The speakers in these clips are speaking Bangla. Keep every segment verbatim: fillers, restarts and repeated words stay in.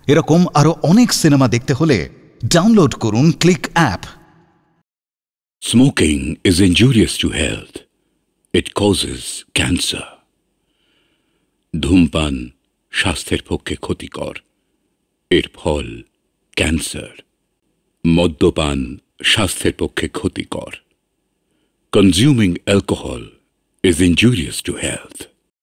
এরকম আরো অনেক সিনেমা দেখতে হলে ডাউনলোড করুন click app. Smoking is injurious to health. It causes cancer. ধূমপান স্বাস্থ্যের পক্ষে ক্ষতিকর, এর ফল ক্যান্সার। মদ্যপান স্বাস্থ্যের পক্ষে ক্ষতিকর। Consuming alcohol is injurious to health.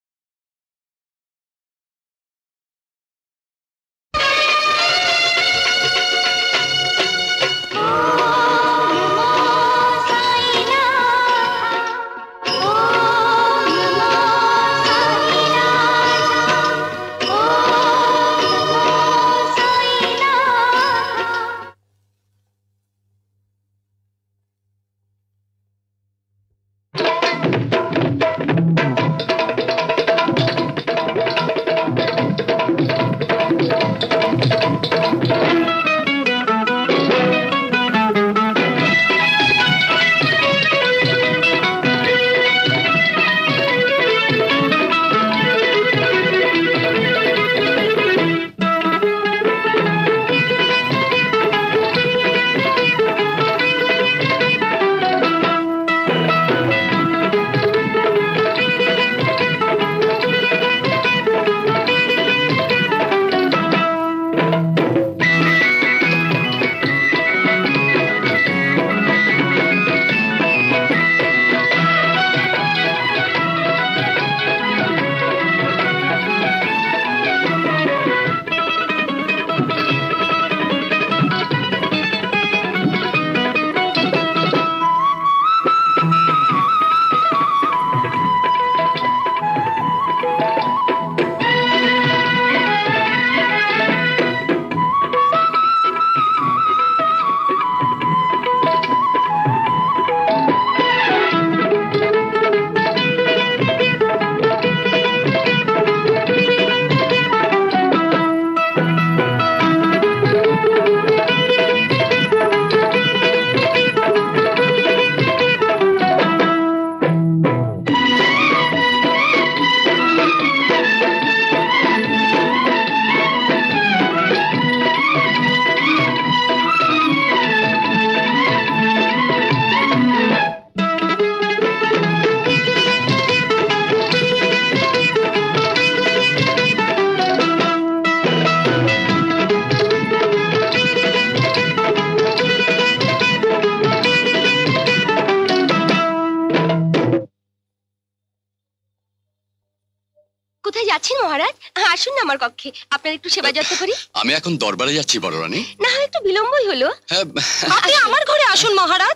আপনার একটু সেবা যত্ন করি। আমি এখন দরবারে যাচ্ছি বড় রানী। না হয় একটু বিলম্বই হলো। আপনি আমার ঘরে আসুন মহারাজ।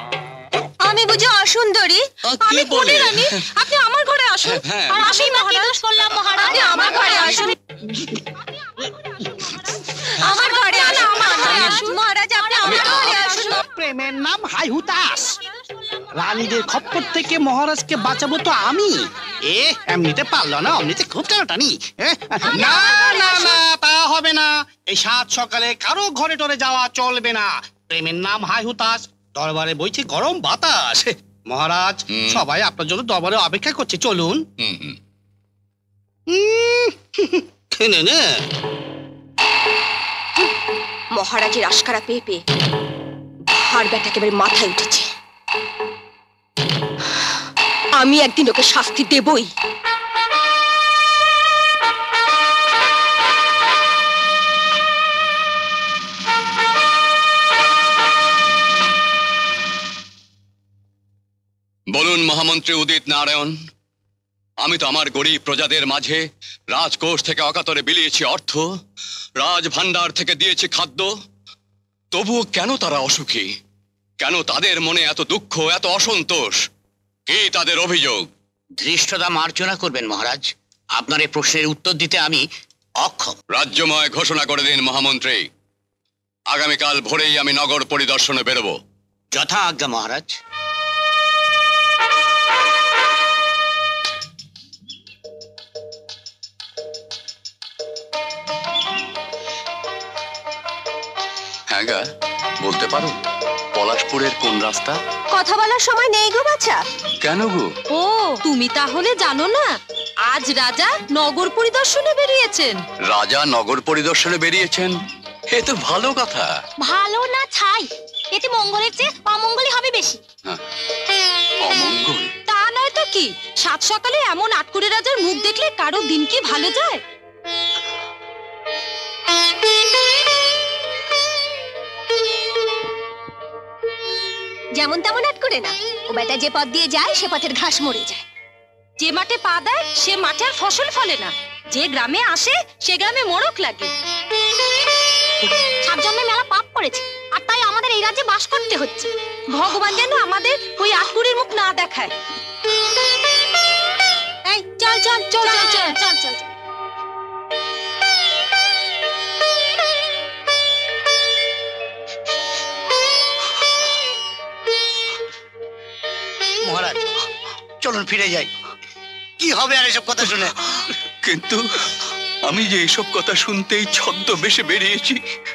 আমি বুঝি অসুন্দরী? আমি কোনে রানী? আপনি আমার ঘরে আসুন। আর আমি মহারাজ বললাম মহারাজ আপনি আমার ঘরে আসুন। আমার ঘরে আসুন মহারাজ, আপনি আমার ঘরে আসুন। প্রেমের নাম হাই হুতাশ। রানীদের খপ্পর থেকে মহারাজকে বাঁচাবো তো আমি। এ এমনিতে পারলো না, অমনিতে খুব টানাটানি। না না না, তা হবে না। এই সাত সকালে কারো ঘরে টরে যাওয়া চলবে না। প্রেমের নাম হাই হুতাশ, দরবারে বইছে গরম বাতাস। মহারাজ সবাই আপনার জন্য দরবারে অপেক্ষা করছে, চলুন। খেনে নে। মহারাজের আশকারা পেয়ে পেয়ে হাড় ব্যাটা একেবারে মাথায় উঠেছে। আমি একদিন ওকে শাস্তি দেবই। বলুন মহামন্ত্রী উদিত নারায়ণ, আমি তো আমার গরিব প্রজাদের মাঝে রাজকোষ থেকে অকাতরে বিলিয়েছি অর্থ, রাজ ভান্ডার থেকে দিয়েছি খাদ্য, তবুও কেন তারা অসুখী? কেন তাদের মনে এত দুঃখ, এত অসন্তোষ? কি তাদের অভিযোগ? ধৃষ্টতা মার্জনা করবেন মহারাজ, আপনার এই প্রশ্নের উত্তর দিতে আমি অক্ষম। রাজ্যময় ঘোষণা করে দিন মহামন্ত্রী, আগামীকাল ভোরেই আমি নগর পরিদর্শনে বেরোবো। যথা আজ্ঞা মহারাজ। হ্যাঁ গা, বলতে পারো পলাশপুরের কোন রাস্তা? কথা বলার সময় নেই গো বাছা। কেন গো? ও তুমি তাহলে জানো না? আজ রাজা নগর পরিদর্শনে বেরিয়েছেন। রাজা নগর পরিদর্শনে বেরিয়েছেন, এ তো ভালো কথা। ভালো না ছাই, এতে মঙ্গলের চেয়ে অমঙ্গলই হবে বেশি। অমঙ্গল? তা নয় তো কি, সাত সকালে এমন আটকুড়ে রাজার মুখ দেখলে কারো দিন কি ভালো যায়? যেমন তেমন আটকুড়ে না, ও বেটা যে পথ দিয়ে যায় সে পথের ঘাস মরে যায়। যে মাঠে পা দেয় সে মাঠে আর ফসল ফলে না, যে গ্রামে আসে সে গ্রামে মোড়ক লাগে। সাত জন্মে মেলা পাপ করেছে, আর তাই আমাদের এই রাজ্যে বাস করতে হচ্ছে। ভগবান যেন আমাদের ওই আটকুড়ির মুখ না দেখায়। এই চল চল চল চল চল চল চল। মহারাজ চলুন ফিরে যাই, কি হবে আর এসব কথা শুনে? কিন্তু আমি যে এসব কথা শুনতেই ছদ্মবেশে বেরিয়েছি।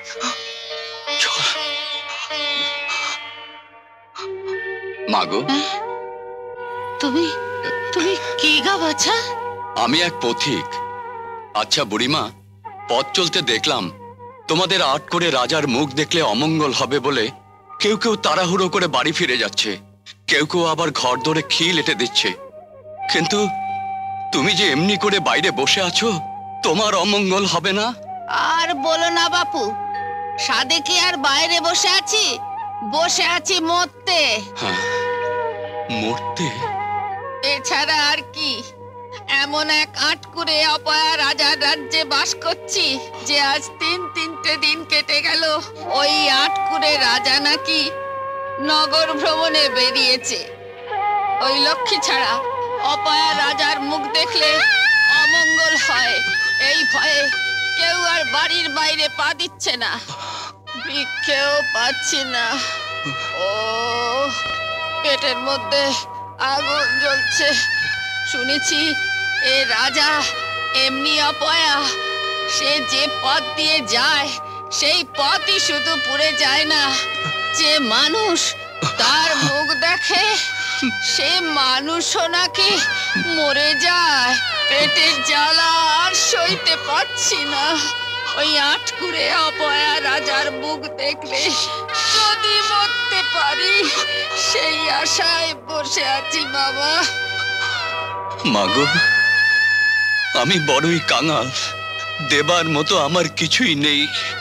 মাগো, তুমি তুমি কি গা বাছা? আমি এক পথিক। আচ্ছা বুড়িমা, পথ চলতে দেখলাম তোমাদের আট করে রাজার মুখ দেখলে অমঙ্গল হবে বলে কেউ কেউ তাড়াহুড়ো করে বাড়ি ফিরে যাচ্ছে, কেউ কেউ আবার ঘর ধরে খিল এঁটে দিচ্ছে। কিন্তু তুমি যে এমনি করে বাইরে বসে আছো, তোমার অমঙ্গল হবে না? আর বলো না বাপু, সাদে কি আর বাইরে বসে আছি? বসে আছি মরতে। হ্যাঁ, মরতে? এছাড়া আর কি? এমন এক আটকুরে অপয়া রাজার রাজ্যে বাস করছি যে আজ তিন তিনটে দিন কেটে গেল ওই আটকুরে রাজা নাকি নগর ভ্রমণে বেরিয়েছে। ওই লক্ষ্মী ছাড়া অপয়া রাজার মুখ দেখলে অমঙ্গল হয়, এই ভয়ে কেউ আর বাড়ির বাইরে পা দিচ্ছে না, ভিক্ষেও পাচ্ছি না। ও পেটের মধ্যে আগুন জ্বলছে। শুনেছি এ রাজা এমনি অপয়া, সে যে পথ দিয়ে যায় সেই পথই শুধু পুড়ে যায় না, যে মানুষ তার মুখ দেখে সে মানুষও নাকি মরে যায়। পেটের জ্বালা আর সইতে পারছি না। ওই আটকুড়ে অপয়া রাজার মুখ দেখলে যদি মরতে পারি সেই আশায় বসে আছি বাবা। মাগো, আমি বড়ই কাঙাল, দেবার মতো আমার কিছুই নেই।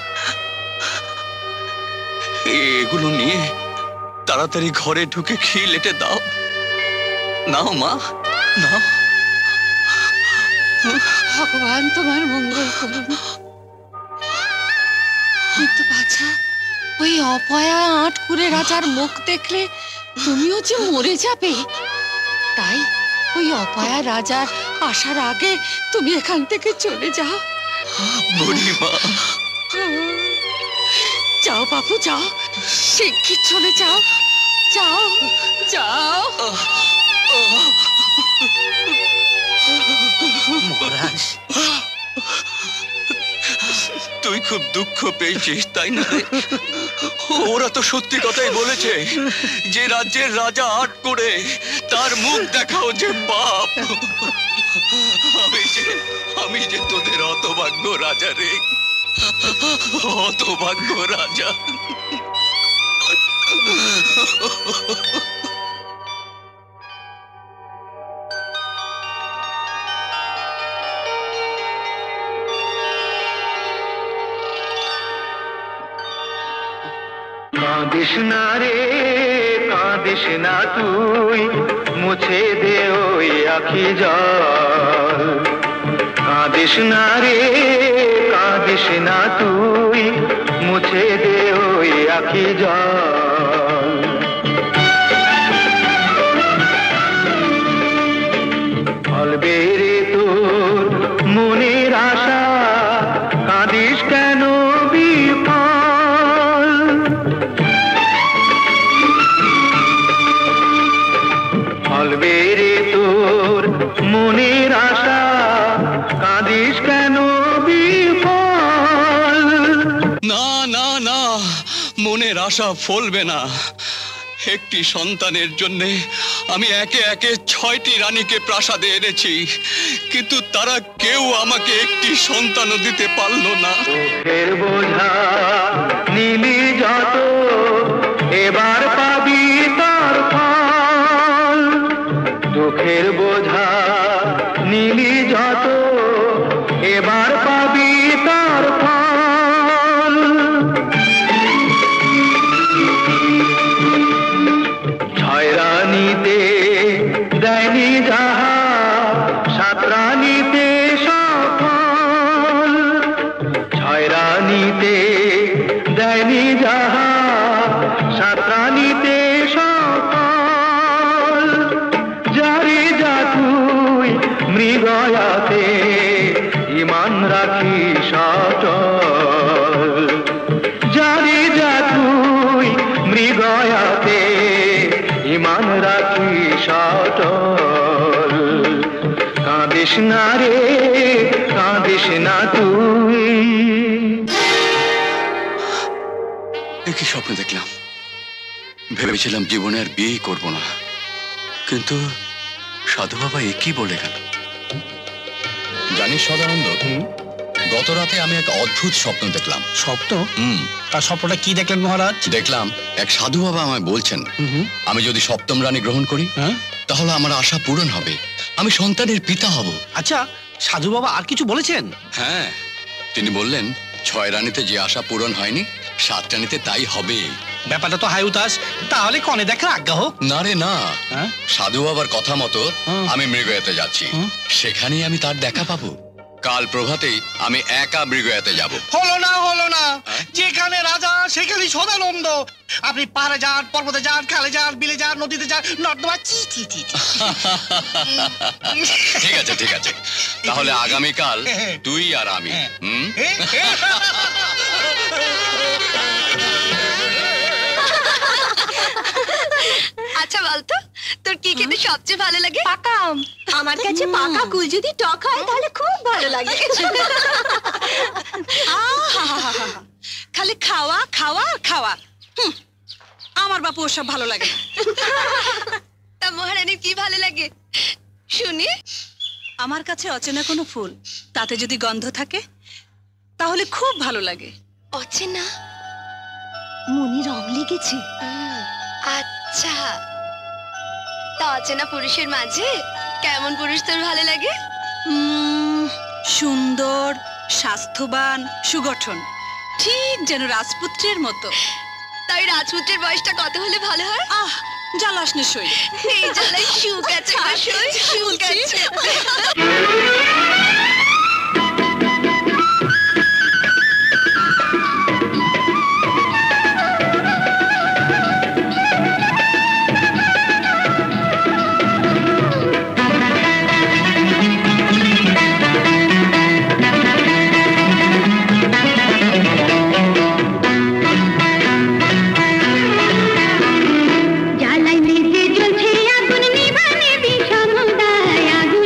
এগুলো নিয়ে তাড়াতাড়ি ঘরে ঢুকে খিল এঁটে দাও। নাও মা, নাও। ভগবান তোমার মঙ্গল করুন। কিন্তু বাছা, ওই অপয়া আটকুড়ে রাজার মুখ দেখলে তুমিও যে মরে যাবে, তাই ওই অপয়া রাজার আসার আগে তুমি এখান থেকে চলে যাও। বুড়িমা, যাও বাবু যাও, শিগগির চলে যাও, যাও যাও। মহারাজ, তুই খুব দুঃখ পেয়েছিস তাই না? ওরা তো সত্যি কথাই বলেছে যে রাজ্যের রাজা আট করে তার মুখ দেখাও যে পাপ। আমি যে আমি যে তোদের হতভাগ্য রাজা রে, হতভাগ্য রাজা। কাঁদিস না রে, কাঁদিস না তুই, মুছে দে ওই আখি জল। কাঁদিস না রে, কাঁদিস না তুই, মুছে দে ওই আখি জল। ফলবে রে তোর মনের আশা, কাঁদিস কেন বিফল। ফলবে রে তোর মনের আশা, কাঁদিস কেন বিফল। না না না, মনের আশা ফলবে না। একটি সন্তানের জন্যে আমি একে একে ছয়টি রানীকে প্রাসাদে এনেছি, কিন্তু তারা কেউ আমাকে একটি সন্তানও দিতে পারল না। দুঃখের বোঝা নিলি যত, এবার পাবি তার ফল। দুঃখের বোঝা নিলি যত, এবার পাবি তার ফল। ছয় রানীতে দেয়নি যাহা, সাত রানীতে সফল। ছয় রানীতে দেয়নি যাহা, সাত রানীতে সফল। যারে যা তুই মৃগয়াতে ইমান রাখি সচল। যারে যা তুই মৃগয়াতে ইমান রাখি সচল। কাঁদিস না রে, কাঁদিস না তুই। একই স্বপ্ন দেখলাম, ভেবেছিলাম জীবনে আর বিয়েই করবো না, কিন্তু সাধু বাবা একই বলে গেল। জানিস সদানন্দ, গত রাতে আমি এক অদ্ভুত স্বপ্ন দেখলাম। স্বপ্ন? হুম। তার স্বপ্নটা কি দেখলেন মহারাজ? দেখলাম এক সাধু বাবা আমায় বলছেন, আমি যদি সপ্তম রানী গ্রহণ করি তাহলে আমার আশা পূরণ হবে, আমি সন্তানের পিতা হব। আচ্ছা, সাধু বাবা আর কিছু বলেছেন? হ্যাঁ, তিনি বললেন ছয় রানীতে যে আশা পূরণ হয়নি, সাত রানীতে তাই হবে। ব্যাপারটা তো হাই উতাস, তাহলে কনে দেখার আজ্ঞা হোক। না রে না, সাধু বাবার কথা মতো আমি মৃগয়াতে যাচ্ছি, সেখানেই আমি তার দেখা পাবো। কাল প্রভাতেই আমি একা মৃগয়াতে যাব। হলো না, হলো না, যেখানে রাজা সেখানে সদানন্দ। আপনি পাহাড়ে যান, পর্বতে যান, খালে যান, বিলে যান, নদীতে যান, নর্দমা চি চি চি। ঠিক আছে ঠিক আছে, তাহলে আগামীকাল তুই আর আমি। হুম। আচ্ছা বলতো, তোর কি খেতে সবচেয়ে ভালো লাগে? পাকা আম। আমার কাছে পাকা কুল যদি টক হয় তাহলে খুব ভালো লাগে। খালি খাওয়া খাওয়া আর খাওয়া। আমার বাপু ওসব ভালো লাগে। তা মহারানীর কি ভালো লাগে শুনি? আমার কাছে অচেনা কোনো ফুল, তাতে যদি গন্ধ থাকে তাহলে খুব ভালো লাগে। অচেনা? মনে রং লেগেছে? আচ্ছা, তা অচেনা পুরুষের মাঝে কেমন পুরুষ তোর ভালো লাগে? সুন্দর, স্বাস্থ্যবান, সুগঠন, ঠিক যেন রাজপুত্রের মতো। তাই রাজপুত্রের বয়সটা কত হলে ভালো হয়? আহ, জ্বালাস না সই। এই জ্বালাই সুখ আছে, সই সুখ আছে। জ্বালাই মেঝে জ্বলছে আগুন, নিভানে বিষম দায় আগুন।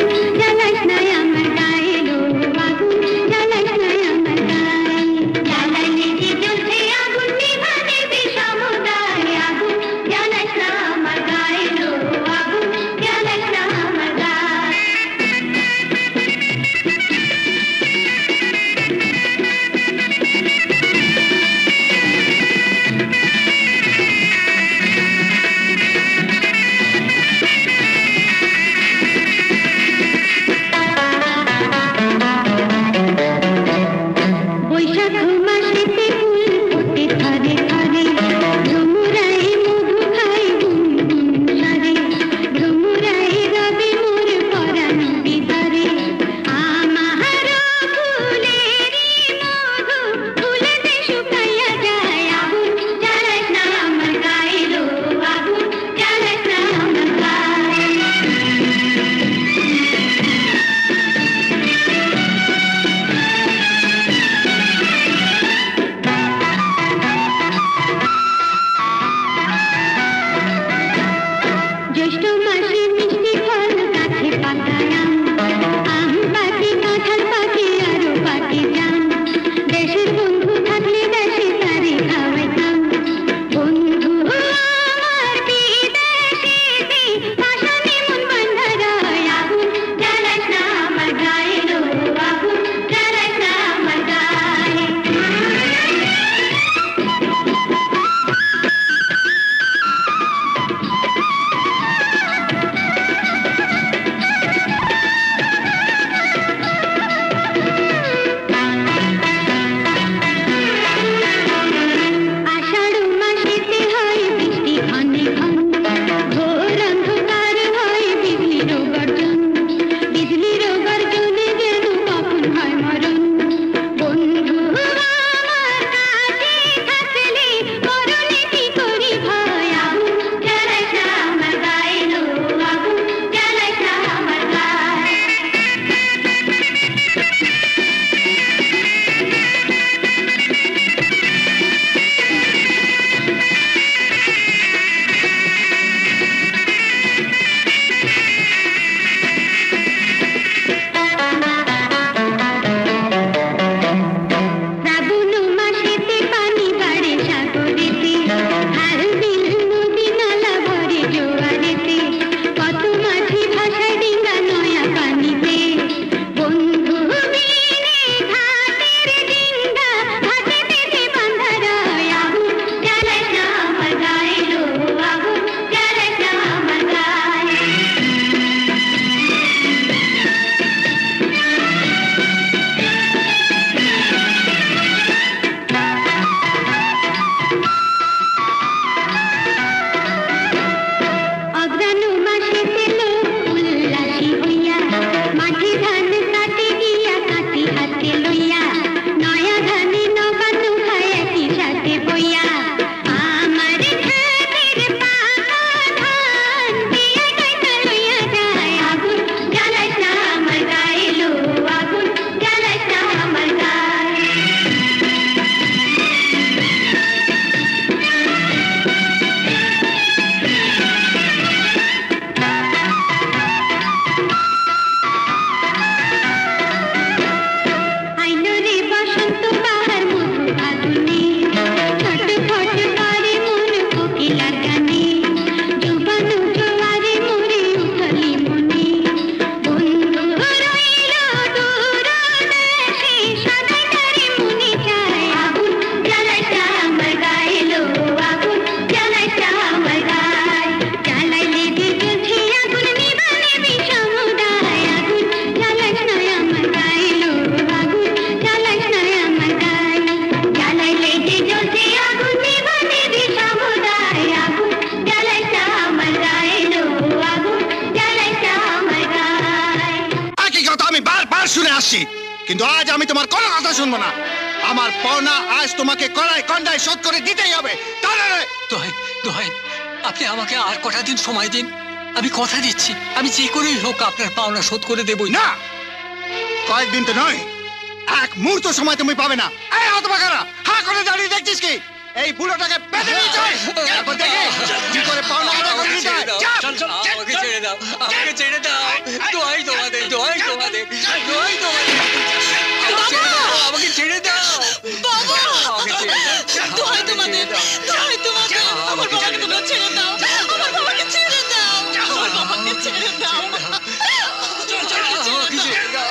আসছি, কিন্তু আজ আমি তোমার কোনো কথা শুনবো না। আমার পাওনা আজ তোমাকে কড়াই কন্ডায় শোধ করে দিতেই হবে। দোহাই দোহাই, আপনি আমাকে আর কটা দিন সময় দিন, আমি কথা দিচ্ছি আমি যে করেই হোক আপনার পাওনা শোধ করে দেবই। না, কয়েকদিন তো নয়, এক মুহূর্ত সময় তুমি পাবে না। এই হতভাগারা, হা করে দাঁড়িয়ে দেখছিস কি? এই বুড়োটাকে বেঁধে নিয়ে চল, তারপর দেখি কি করে পাওনা আদায় করে দিতে হয়। চল চল, আমাকে ছেড়ে দাও, আমাকে ছেড়ে দাও, দোহাই তোমাদের, দোহাই তোমাদের, দোহাই তোমাদের, আমাকে ছেড়ে দাও বাবা, আমাকে ছেড়ে দাও, দোহাই তোমাদের, দোহাই তোমাদের, আমার বাবাকে তোমরা ছেড়ে দাও, আমার বাবাকে ছেড়ে দাও, আমার বাবাকে ছেড়ে দাও, চল চল, আমাকে ছেড়ে দাও।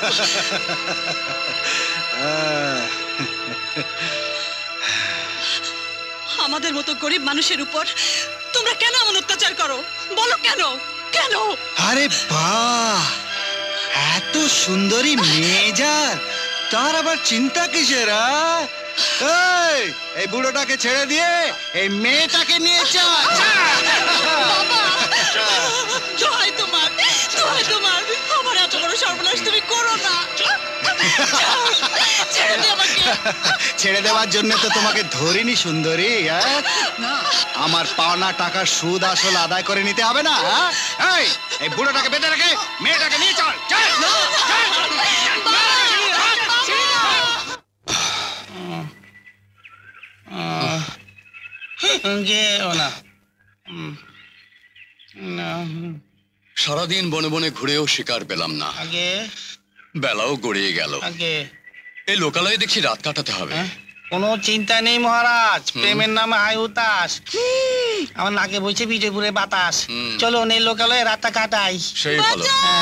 আমাদের মতো গরিব মানুষের উপর তোমরা কেন এমন অত্যাচার করো? বলো কেন কেন? আরে বাহ, এত সুন্দরী মেয়ে যার, তার আবার চিন্তা কিসের? এই এই বুড়োটাকে ছেড়ে দিয়ে এই মেয়েটাকে নিয়ে চল। দোহাই তোমার, দোহাই তোমার, আমার এত বড় সর্বনাশ তুমি করো না। ছেড়ে দে আমাকে। ছেড়ে দেওয়ার জন্য তো তোমাকে ধরিনি সুন্দরী। আমার পাওনা টাকার সুদ আসল আদায় করে নিতে হবে না? এই এই বুড়োটাকে বেঁধে রেখে মেয়েটাকে নিয়ে চল। সারাদিন বনে বনে ঘুরেও শিকার পেলাম না, বেলাও গড়িয়ে গেল। এই লোকালয়ে দেখছি রাত কাটাতে হবে। কোনো চিন্তা নেই মহারাজ, প্রেমের নামে হাই উতাস, আমার নাকে বইছে বিজয়পুরের বাতাস। চলো এই লোকালয়ে রাতটা কাটাই। সেই ভালো।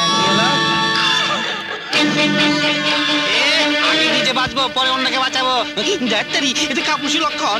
আগে নিজে বাঁচবো, পরে অন্যকে বাঁচাবো। ডাক্তারি, এতে কাপুসি লক্ষণ।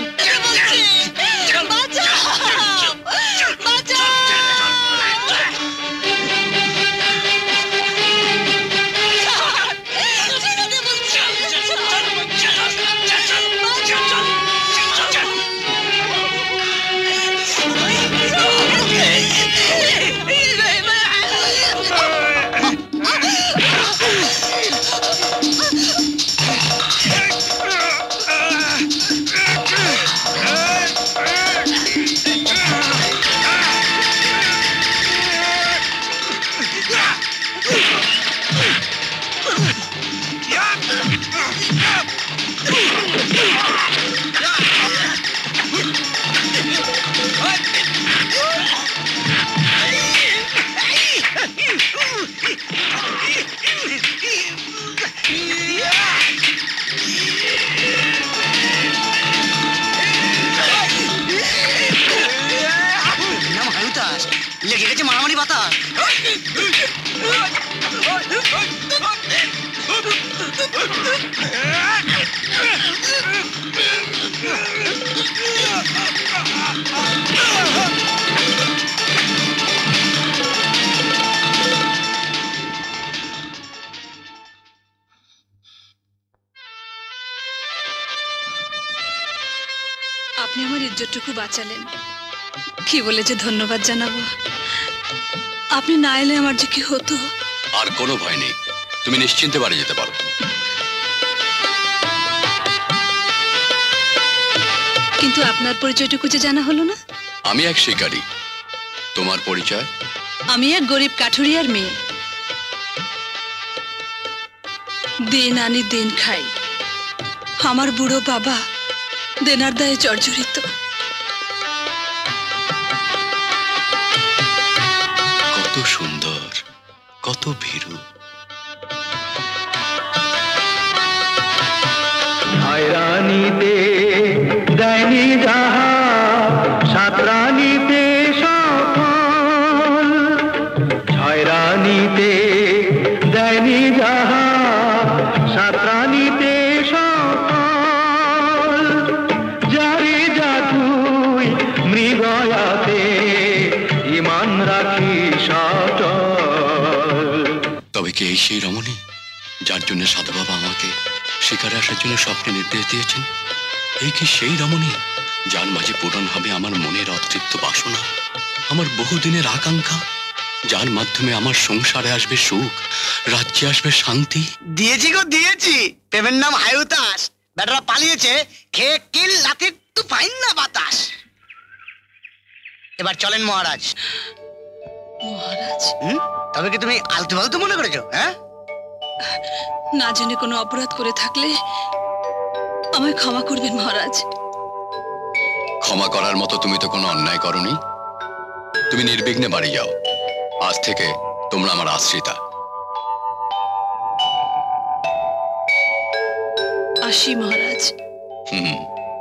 লেগে গেছে মারামারি বাতাস। আপনি আমার ইজ্জতটুকু বাঁচালেন, কি বলে যে ধন্যবাদ জানাবো। আপনি না এলে আমার যে কি হতো। আর কোনো ভয় নেই, তুমি নিশ্চিন্তে বাড়ি যেতে পারো। কিন্তু আপনার পরিচয়টুকু যে জানা হলো না। আমি এক শিকারী, তোমার পরিচয়? আমি এক গরিব কাঠুরিয়ার মেয়ে, দিন আনি দিন খাই। আমার বুড়ো বাবা দেনার দায়ে জর্জরিত। কত সুন্দর, কত ভীরু। রানীতে দেয়নি যাহা সাত রানীতে সফল, ছয় রানীতে দেয়নি যাহা সাত রানীতে সফল, যারে যা তুই মৃগয়াতে ইমান রাখি সচল। তবে কি এই সেই রমণী যার জন্য সাধু বাবা আমাকে শিকারে আসার জন্য স্বপ্নে নির্দেশ দিয়েছেন? এই কি সেই রমণী যার মাঝে পূরণ হবে আমার মনের অতৃপ্ত বাসনা, আমার বহুদিনের আকাঙ্ক্ষা? যার মাধ্যমে আমার সংসারে আসবে সুখ, রাজ্যে আসবে শান্তি। দিয়েছি গো দিয়েছি, প্রেমের নাম হায়ুতাস। বেটারা পালিয়েছে, খেয়ে কিল লাথি তু পাইন না বাতাস। এবার চলেন মহারাজ। মহারাজ, হুম তবে কি তুমি আলতু ফালতু মনে করেছো? হ্যাঁ, না জেনে কোনো অপরাধ করে থাকলে আমায় ক্ষমা করবেন মহারাজ। ক্ষমা করার মতো তুমি তো কোনো অন্যায় করনি। তুমি নির্বিঘ্নে বাড়ি যাও। আজ থেকে তোমরা আমার আশ্রিতা। আসি মহারাজ। হুম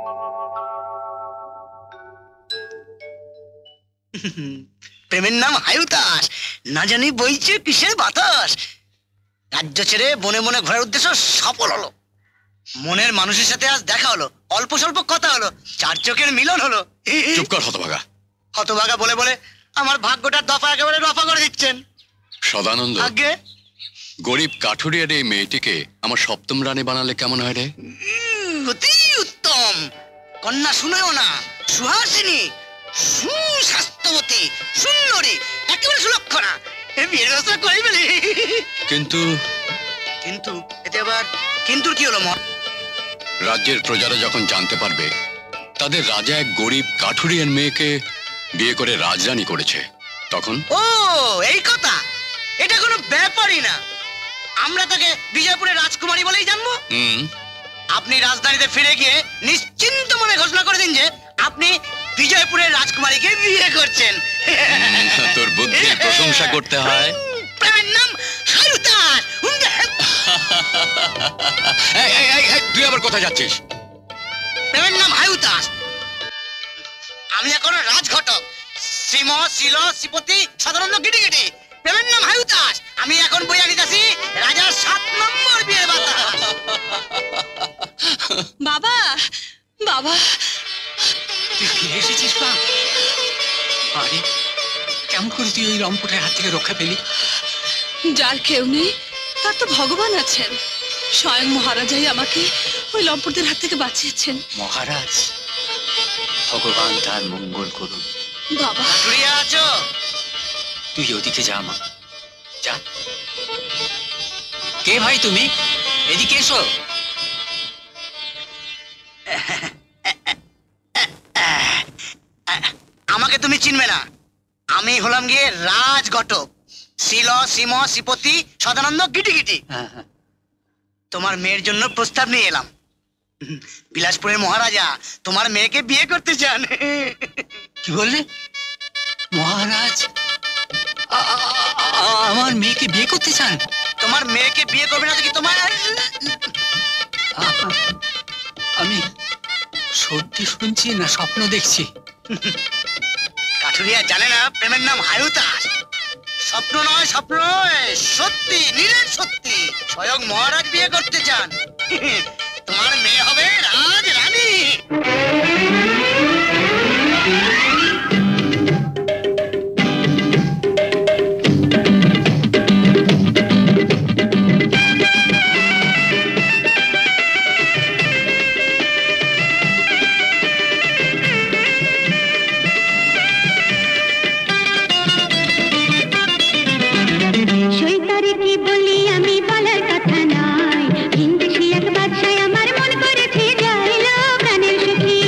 প্রেমের নাম হায়ুতাস, না জানি বইছে কিসের বাতাস। রাজ্য ছেড়ে বনে বনে ঘোরার উদ্দেশ্য সফল হলো। মনের মানুষের সাথে আজ দেখা হলো, অল্প স্বল্প কথা হলো, চার চোখের মিলন হলো। চুপ কর হতভাগা। হতভাগা বলে বলে আমার ভাগ্যটা দফা একেবারে রফা করে দিচ্ছেন। সদানন্দ, আগে গরিব কাঠুরিয়ার এই মেয়েটিকে আমার সপ্তম রানী বানালে কেমন হয় রে? অতি উত্তম। কন্যা শুনেও না, সুহাসিনী, সুস্বাস্থ্যবতী, সুন্দরী, একেবারে সুলক্ষণা। বিয়ের ব্যবস্থা করেই বলি। কিন্তু কিন্তু এতে আবার কিন্তু কি হলো? রাজ্যের প্রজারা যখন জানতে পারবে তাদের রাজা এক গরিব কাঠুরিয়ার মেয়েকে বিয়ে করে রাজরানী করেছে, তখন? ও এই কথা, এটা কোনো ব্যাপারই না। আমরা তাকে বিজয়পুরের রাজকুমারী বলেই জানবো। হুম আপনি রাজধানীতে ফিরে গিয়ে নিশ্চিন্ত মনে ঘোষণা করে দিন যে আপনি বিজয়পুরের রাজকুমারীকে বিয়ে করছেন। তোর বুদ্ধির প্রশংসা করতে হয়। প্রেমের নাম হায়ুতাস। তুই আবার কোথায় যাচ্ছিস? প্রেমের নাম হায়ুতাস। আমি এখন রাজঘটক, শ্রীম শিল শ্রীপতি সাধারণ গিটি গিটি। প্রেমের নাম হায়ুতাস। আমি এখন বই আনিতাছি রাজার সাত নম্বর বিয়ের বাতাস। বাবা, বাবা, তুই ফিরে এসেছিস মা? আরে কেমন করে তুই ওই রংপুরের হাত থেকে রক্ষা পেলি? যার কেউ নেই তার তো ভগবান আছেন। স্বয়ং মহারাজাই আমাকে ওই লম্পটদের হাত থেকে বাঁচিয়েছেন। মহারাজ, ভগবান তার মঙ্গল করুন। বাবা, ঘুরিয়ে আছো? তুই ওদিকে যা মা, যা। কে ভাই তুমি? এদিকে এসো। আমাকে তুমি চিনবে না। আমি হলাম গিয়ে রাজঘটক, শিল শ্রীম শ্রীপতি সদানন্দ গিটি গিটি। তোমার মেয়ের জন্য প্রস্তাব নিয়ে এলাম। বিলাসপুরের মহারাজা তোমার মেয়েকে বিয়ে করতে চান। কি বললে? মহারাজ আমার মেয়েকে বিয়ে করতে চান? তোমার মেয়েকে বিয়ে করবে না তো কি তোমার? আমি সত্যি শুনছি না স্বপ্ন দেখছি? কাঠুরিয়া জানে না প্রেমের নাম হায়ুতাস। স্বপ্ন নয়, স্বপ্ন নয়, সত্যি, নিরেট সত্যি। স্বয়ং মহারাজ বিয়ে করতে চান। তোমার মেয়ে হবে রাজ রানী। হিন্দি এক বাদশায় আমার মন করেছে যাইলো প্রাণের সুখী।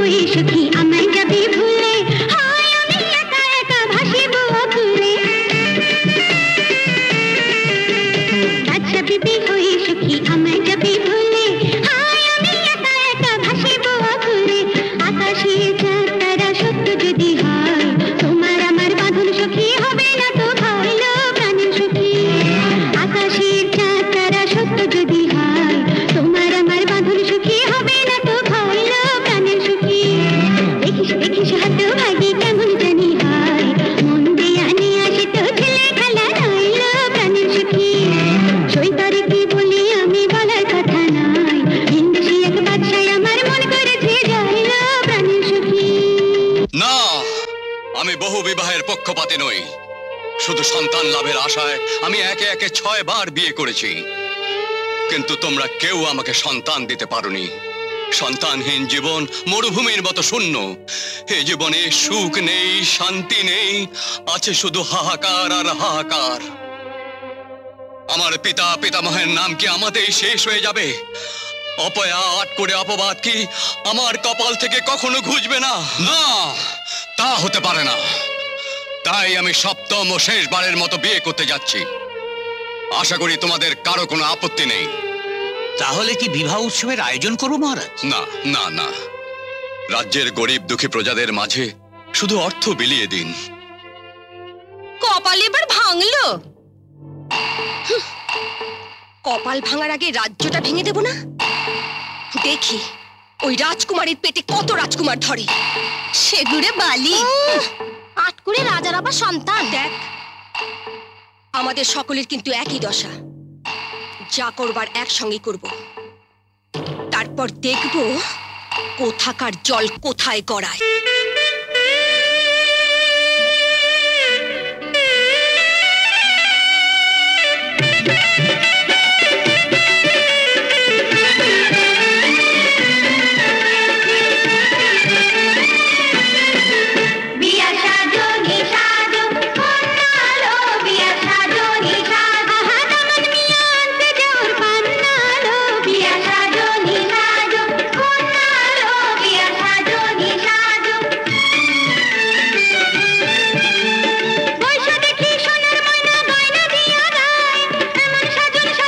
হই সুখী আমায় যাবি ভুলে হায় আমি একা একা ভাসিব অকুলে বাদশা বিবি হই সুখী আমায় যাবি ভুলে হায় আমি একা একা ভাসিব অকুলে আকাশে চাঁদ তারা সত্য যদি হয় তোমার আমার বাঁধন সখী হবে না তো ভালো প্রাণের সখী আকাশে চাঁদ তারা সত্য যদি হয় তোমার আমার বাঁধন সখী হবে না তো ভালো প্রাণের সখী দেখিস দেখিস হাত ভাগি কেমন জানি হয় মন দেয়া নিয়ে আসে তো ছেলে খেলা রইল প্রাণের সখী সৈতারে কি বলি আমি বলার কথা নয় হিন্দেশি এক বাদশায় আমার মন করেছে যাইল প্রাণের সখী না, আমি বহু বিবাহের পক্ষপাতী নই। শুধু সন্তান লাভের আশায় আমি একে একে ছয় বার বিয়ে করেছি, কিন্তু তোমরা কেউ আমাকে সন্তান দিতে পারোনি। সন্তানহীন জীবন মরুভূমির মতো শূন্য। এই জীবনে সুখ নেই, শান্তি নেই, আছে শুধু হাহাকার আর হাহাকার। আমার পিতা পিতামহের নাম কি আমাদেরই শেষ হয়ে যাবে? অপয়া আট করে অপবাদ কি আমার কপাল থেকে কখনো ঘুচবে না? না, তা হতে পারে না। তাই আমি সপ্তম ও শেষবারের মতো বিয়ে করতে যাচ্ছি। আশা করি তোমাদের কারো কোনো আপত্তি নেই। তাহলে কি বিবাহ উৎসবের আয়োজন করবো মহারাজ? না না না, রাজ্যের গরিব দুঃখী প্রজাদের মাঝে শুধু অর্থ বিলিয়ে দিন। কপাল এবার ভাঙলো। হুঁ, কপাল ভাঙার আগে রাজ্যটা ভেঙে দেব না? দেখি ওই রাজকুমারীর পেটে কত রাজকুমার ধরে। সেগুড়ে বালি আটকুড়ে রাজার আবার সন্তান। দেখ, আমাদের সকলের কিন্তু একই দশা। যা করবার একসঙ্গে করব, তারপর দেখব কোথাকার জল কোথায় গড়ায়। বৈশা দেখি সোনার ময়না গয়না দিয়া গায় এমন সাজন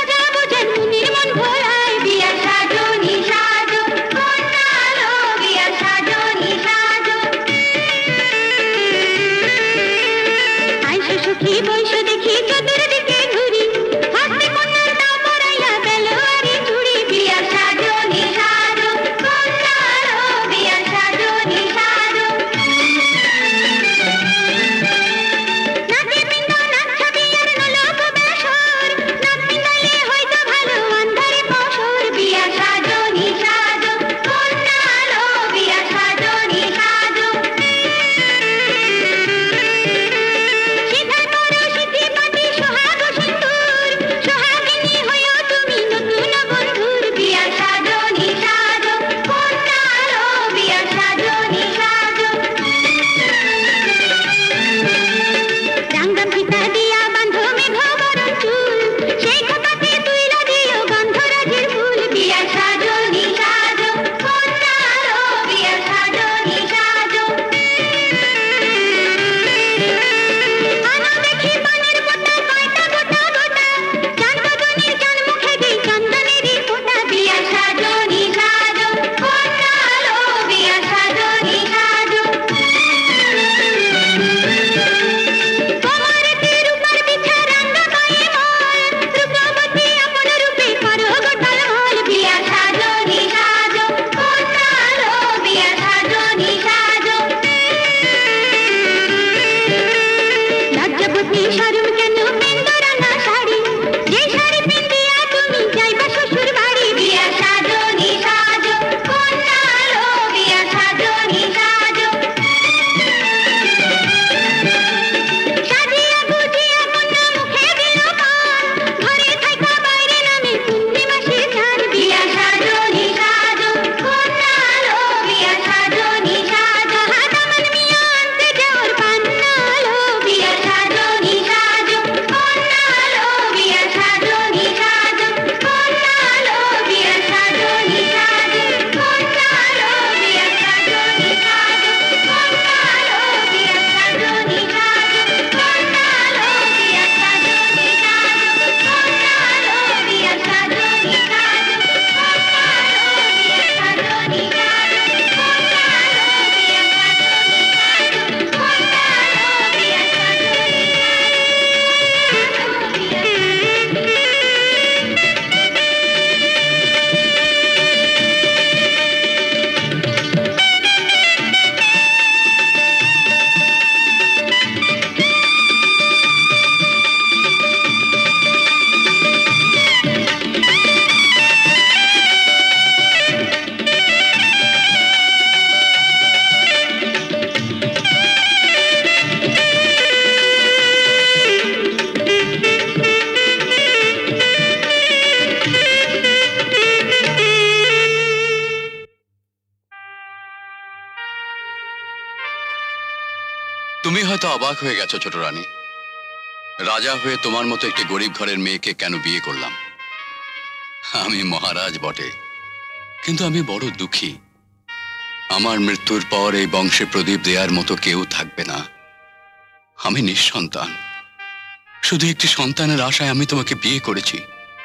হয়তো অবাক হয়ে গেছো ছোট রানী, রাজা হয়ে তোমার মতো একটি গরিব ঘরের মেয়েকে কেন বিয়ে করলাম। আমি মহারাজ বটে, কিন্তু আমি বড় দুঃখী। আমার মৃত্যুর পর এই বংশে প্রদীপ দেওয়ার মতো কেউ থাকবে না। আমি নিঃসন্তান, শুধু একটি সন্তানের আশায় আমি তোমাকে বিয়ে করেছি।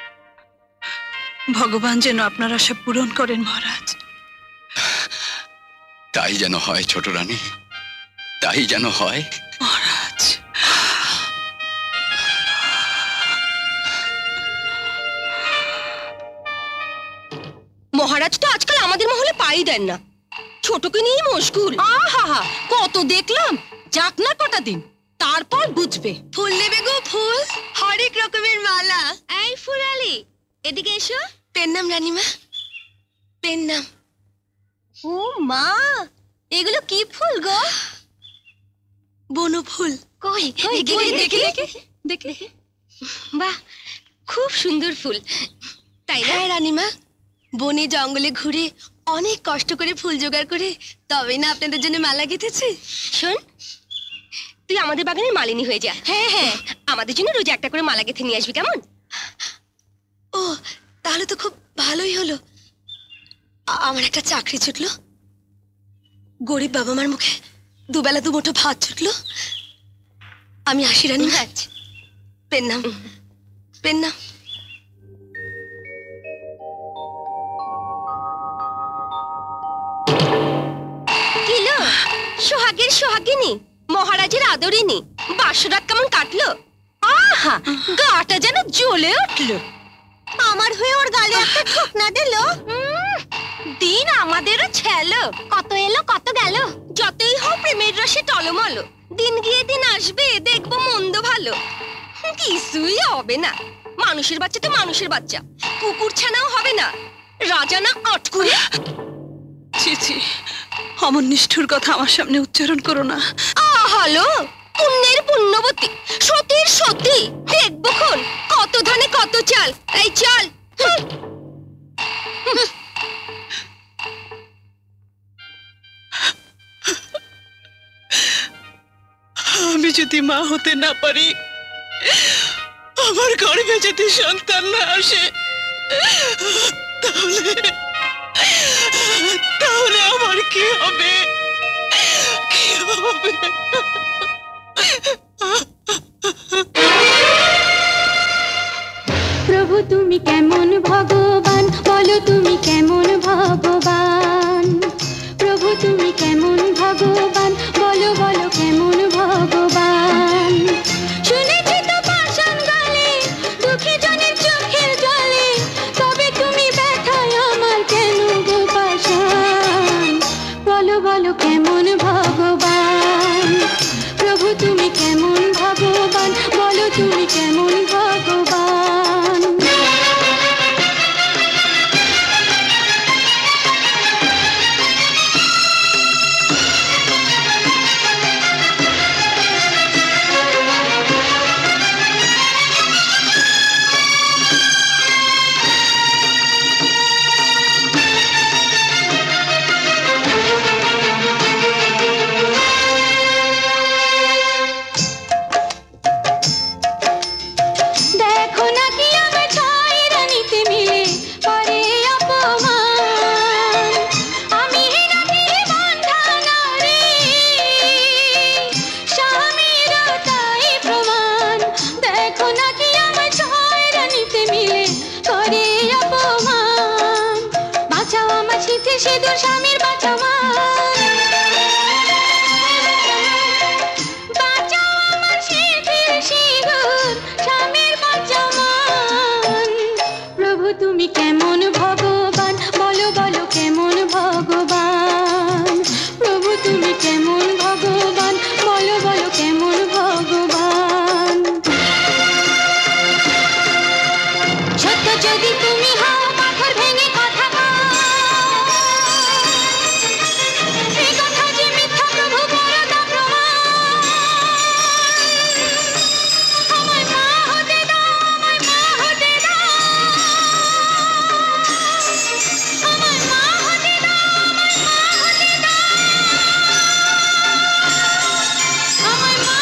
ভগবান যেন আপনার আশা পূরণ করেন মহারাজ। তাই যেন হয় ছোট রানী, তাই যেন হয় মহারাজ। মহারাজ তো আজকাল আমাদের মহলে পাই দেন না, ছোটকে নিয়ে মশগুল। আহা হা, কত দেখলাম। যাক না কটা দিন, তারপর বুঝবে। ফুল নেবে গো ফুল, হরেক রকমের মালা। এই ফুরালি, এদিকে এসো। পেন নাম রানীমা, পেন নাম। ও মা, এগুলো কি ফুল গো? বন ফুল। কই দেখি দেখি দেখি দেখি। বাহ, খুব সুন্দর ফুল, তাই না রানীমা? বনে জঙ্গলে ঘুরে অনেক কষ্ট করে ফুল জোগাড় করে তবে না আপনাদের জন্য মালা গেঁথেছে। শোন, তুই আমাদের বাগানের মালিনী হয়ে যা। হ্যাঁ হ্যাঁ, আমাদের জন্য রোজ একটা করে মালা গেঁথে নিয়ে আসবি, কেমন? ও, তাহলে তো খুব ভালোই হলো। আমার একটা চাকরি ছুটলো, গরিব বাবা মার মুখে দুবেলা দু মুঠো ভাত ছুটলো। আমি আসি রানী। Pen name, pen name. কিলো সোহাগের সোহাগিনী, মহারাজের আদরিনী, বাসরাত কেমন কাটলো? আহা, গাটা যেন জ্বলে উঠলো। আমার হয়ে ওর গালে একটা ঠোকনা দিল। দিন আমাদেরও ছেলো, কত এলো কত গেল। যতই হোক প্রেমের রসে টলমল, দিন গিয়ে দিন আসবে, দেখবো মন্দ ভালো। কিছুই হবে না, মানুষের বাচ্চা তো মানুষের বাচ্চা, কুকুর ছানাও হবে না। রাজা না আটকুরে। ছি ছি, অমন নিষ্ঠুর কথা আমার সামনে উচ্চারণ করো না। আহালো, পুণ্যের পুণ্যবতী, সতীর সতী, দেখবো খন কত ধানে কত চাল। এই চাল। আমি যদি মা হতে না পারি, আমার গর্ভে যদি সন্তান না আসে, তাহলে তাহলে আমার কি হবে? কি হবে? প্রভু তুমি কেমন ভগবান, বলো তুমি কেমন ভগবান। প্রভু তুমি কেমন ভগবান, বলো বলো কেমন ভগবান। শুনেছি তো পাষাণ গলে, দুঃখী জনের চোখের জলে, তবে তুমি ব্যথায় আমার কেন গো পাষাণ। বলো বলো কেমন ভগবান। প্রভু তুমি কেমন ভগবান, বলো তুমি কেমন ভগবান। দেখো না কি আমার ছয় রানীতে মিলে করে অপমান। আমি নাকি বন্ধা নারী, স্বামীরও তাই প্রমাণ। দেখো না কি আমার ছয় রানীতে মিলে করে অপমান। বাঁচাও আমার শীতে সিঁদুর, স্বামীর বাঁচাও মান। বাঁচাও আমার শীতের সিঁদুর, স্বামীর বাঁচাও মান। প্রভু তুমি কেমন ভগবান, বলো বলো কেমন ভগবান। প্রভু তুমি কেমন ভগবান, বলো বলো কেমন ভগবান। সত্য যদি তুমি হও, পাথর ভেঙে কথা কও। এই কথা যে মিথ্যা, প্রভু করো তা প্রমাণ। আমায় মা হতে দাও, আমায় মা হতে দাও। আমায় মা হতে দাও, আমায় মা হতে দাও। আমায় মা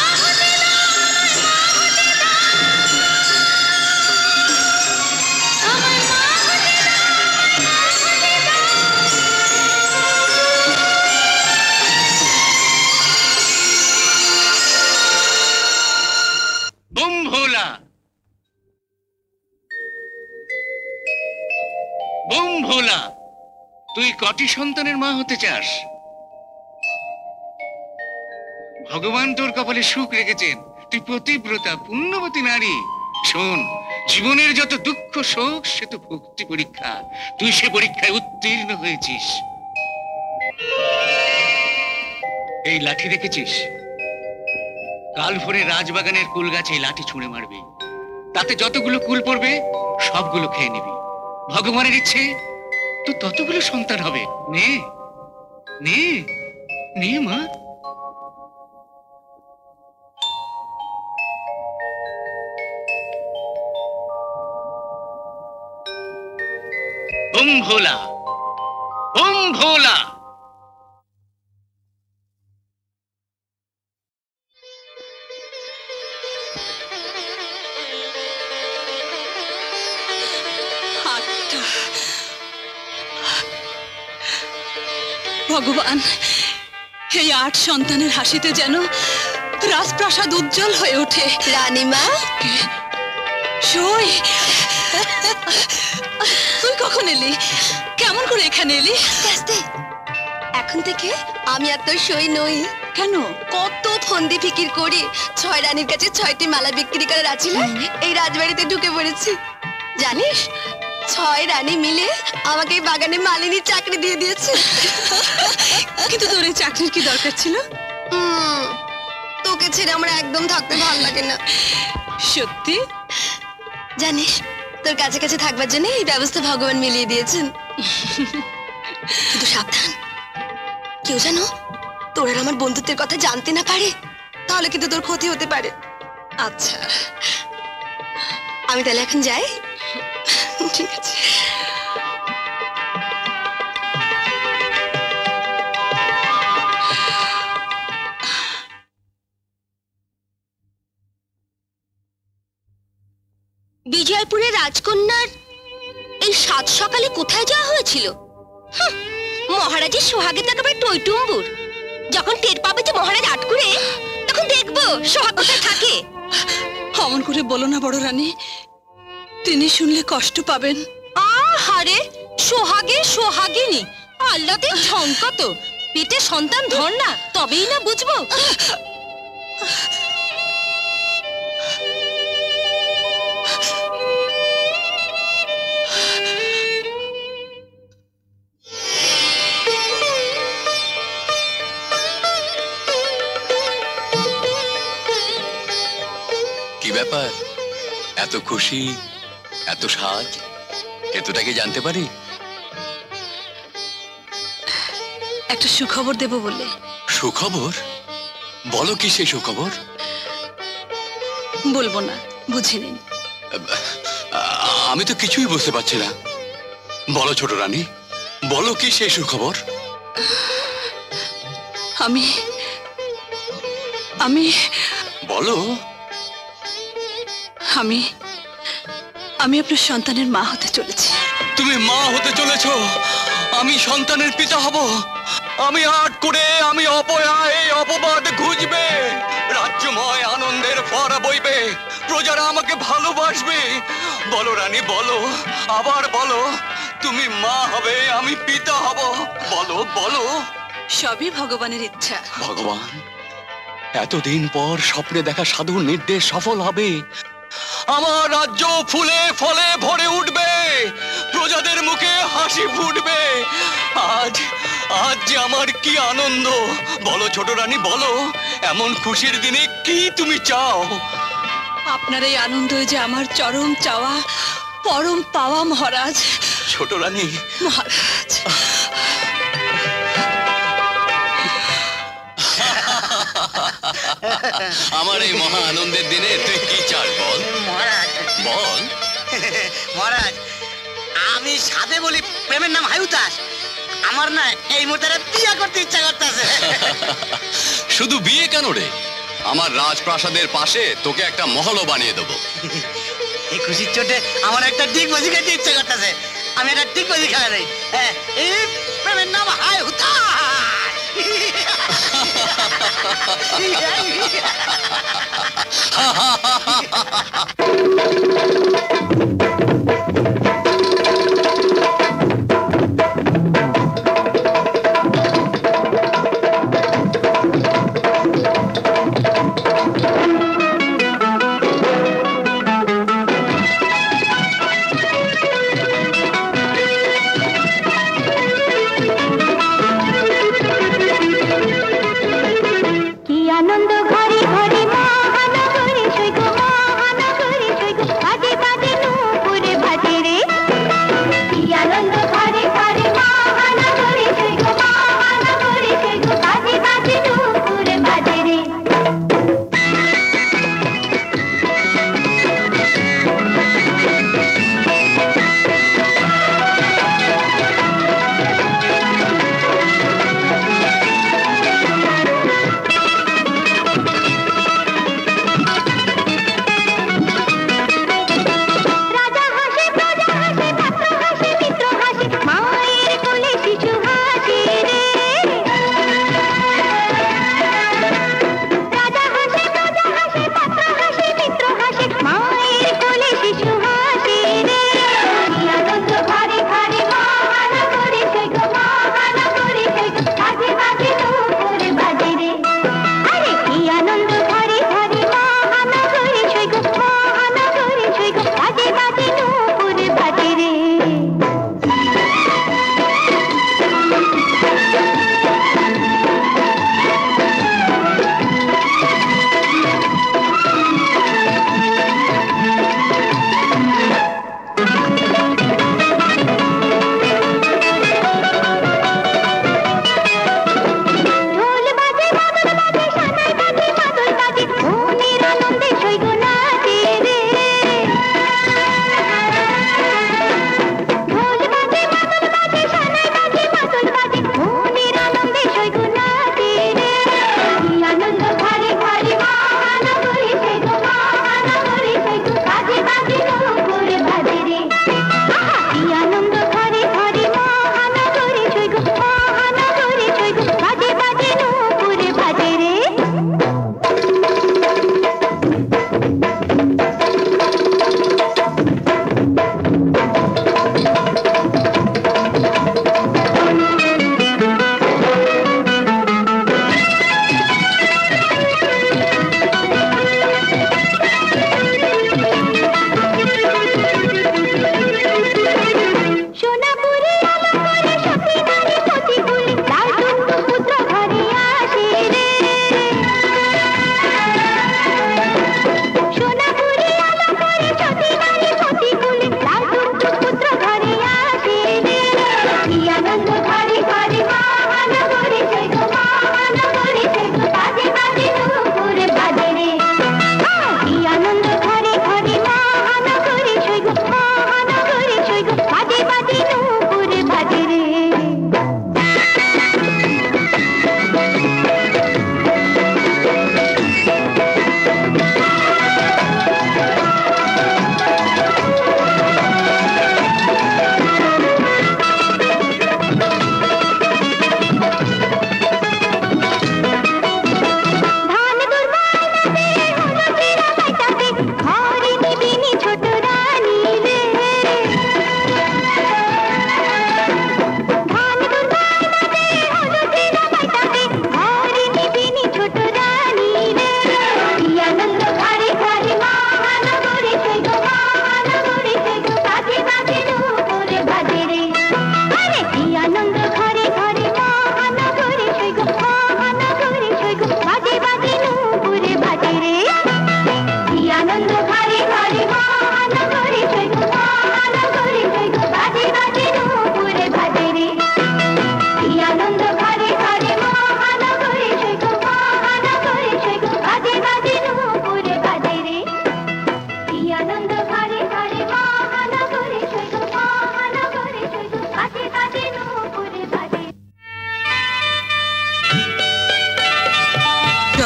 বোম ভোলা, তুই কটি সন্তানের মা হতে চাস? ভগবান তোর কপালে সুখ রেখেছেন, তুই পতিব্রতা পুণ্যবতী নারী। শোন, জীবনের যত দুঃখ শোক সে তো ভক্তি পরীক্ষা, তুই সে পরীক্ষায় উত্তীর্ণ হয়েছিস। এই লাঠি দেখেছিস? কাল ভোরে রাজবাগানের কুল গাছে লাঠি ছুঁড়ে মারবি, তাতে যতগুলো কুল পড়বে সবগুলো খেয়ে নিবি। ভগবানের ইচ্ছে তো ততগুলো সন্তান হবে। নে নে নে মা। ওম ভোলা, ওম ভোলা। ভগবান, এই আট সন্তানের হাসিতে যেন রাজপ্রাসাদ উজ্জ্বল হয়ে ওঠে। রানীমা, সই, তুই কখন এলি? কেমন করে এখানে এলি? এখন থেকে আমি আর তোর সই নই। কেন? কত ফন্দি ফিকির করে ছয় রানীর কাছে ছয়টি মালা বিক্রি করার আছিল এই রাজবাড়িতে ঢুকে পড়েছি। জানিস, ছয় রানী মিলে আমাকে এই বাগানে মালিনীর চাকরি দিয়ে দিয়েছে। কিন্তু তোর এই চাকরির কি দরকার ছিল? তোকে ছেড়ে আমার একদম থাকতে ভালো লাগে না। সত্যি? জানিস, তোর কাছে কাছে থাকবার জন্য এই ব্যবস্থা ভগবান মিলিয়ে দিয়েছেন। কিন্তু সাবধান, কেউ জানো তোর আর আমার বন্ধুত্বের কথা জানতে না পারে, তাহলে কিন্তু তোর ক্ষতি হতে পারে। আচ্ছা, আমি তাহলে এখন যাই। ঠিক আছে। বিজয়পুরের রাজকন্যার এই সাত সকালে কোথায় যাওয়া হয়েছিল? মহারাজের সোহাগে একেবারে টইটুম্বুর। যখন টের পাবে যে মহারাজ আটকুরে, তখন দেখবো সোহাগ কোথায় থাকে। অমন করে বলো না বড় রানী, তিনি শুনলে কষ্ট পাবেন। আহারে, সোহাগে সোহাগিনী, আল্লাতে ঝঙ্কা তো। পেটে সন্তান ধর না, তবেই না বুঝবো। কি ব্যাপার, এত খুশি, এত সাজ, এতটা কি জানতে পারি? একটা সুখবর দেব বলে। সুখবর? বলো কি সেই সুখবর? বলবো না, বুঝে নিন। আমি তো কিছুই বুঝতে পারছি না। বলো ছোট রানী, বলো কি সেই সুখবর? আমি আমি বলো। আমি আমি আপনার সন্তানের মা হতে চলেছি। তুমি মা হতে চলেছ? আমি সন্তানের পিতা হব? আমি আট করে, আমি অপয়া, এই অপবাদ ঘুচবে, রাজ্যময় আনন্দের ফোয়ারা বইবে, প্রজারা আমাকে ভালোবাসবে। বলো রানী, বলো, আবার বলো, তুমি মা হবে, আমি পিতা হব। বলো বলো। সবই ভগবানের ইচ্ছা। ভগবান, এতদিন পর স্বপ্নে দেখা সাধুর নির্দেশ সফল হবে। আমার রাজ্য ফুলে ফলে ভরে উঠবে, প্রজাদের মুখে হাসি ফুটবে। আজ আজ যে আমার কি আনন্দ। বলো ছোট রানী, বলো, এমন খুশির দিনে কি তুমি চাও? আপনার এই আনন্দই যে আমার চরম চাওয়া, পরম পাওয়া মহারাজ। ছোট রানী। মহারাজ, আমার এই মহা আনন্দের দিনে তুই কি চাস বল? মহারাজ বল। মহারাজ, আমি সাথে বলি প্রেমের নাম হায়ুতাস। আমার না এই মুহূর্তে বিয়ে করতে ইচ্ছা করতেছে। শুধু বিয়ে কেন রে, আমার রাজপ্রাসাদের পাশে তোকে একটা মহলও বানিয়ে দেবো। এই খুশির চোটে আমার একটা ডিগ বাজি খেতে ইচ্ছা করতেছে। আমি একটা ডিগ বাজি খেলা নেই। এই প্রেমের নাম হায়ুতাস।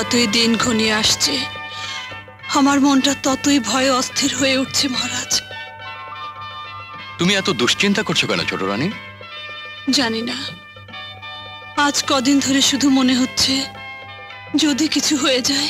যতই দিন ঘনিয়ে আসছে আমার মনটা ততই ভয়ে অস্থির হয়ে উঠছে মহারাজ। তুমি এত দুশ্চিন্তা করছো কেন ছোট রানী? জানি না, আজ কদিন ধরে শুধু মনে হচ্ছে যদি কিছু হয়ে যায়,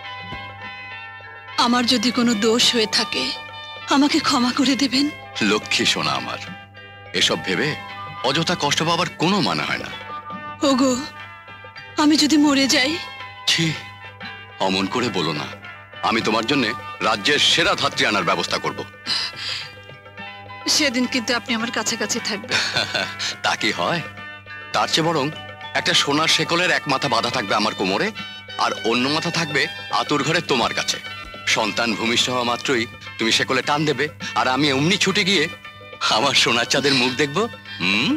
আমার যদি কোনো দোষ হয়ে থাকে আমাকে ক্ষমা করে দেবেন। লক্ষ্মী সোনা আমার, এসব ভেবে অযথা কষ্ট পাবার কোনো মানে হয় না। ওগো, আমি যদি মরে যাই? ছি, অমন করে বলো না। আমি তোমার জন্য রাজ্যের সেরা ধাত্রী আনার ব্যবস্থা করব। সেদিন কিন্তু আপনি আমার কাছাকাছি থাকবেন। তা কি হয়? তার চেয়ে বরং একটা সোনার শেকলের এক মাথা বাঁধা থাকবে আমার কোমরে, আর অন্য মাথা থাকবে আতুর ঘরে তোমার কাছে। সন্তান ভূমিষ্ঠ হওয়া মাত্রই তুমি শেকলে টান দেবে, আর আমি অমনি ছুটে গিয়ে আমার সোনার চাঁদের মুখ দেখবো। হুম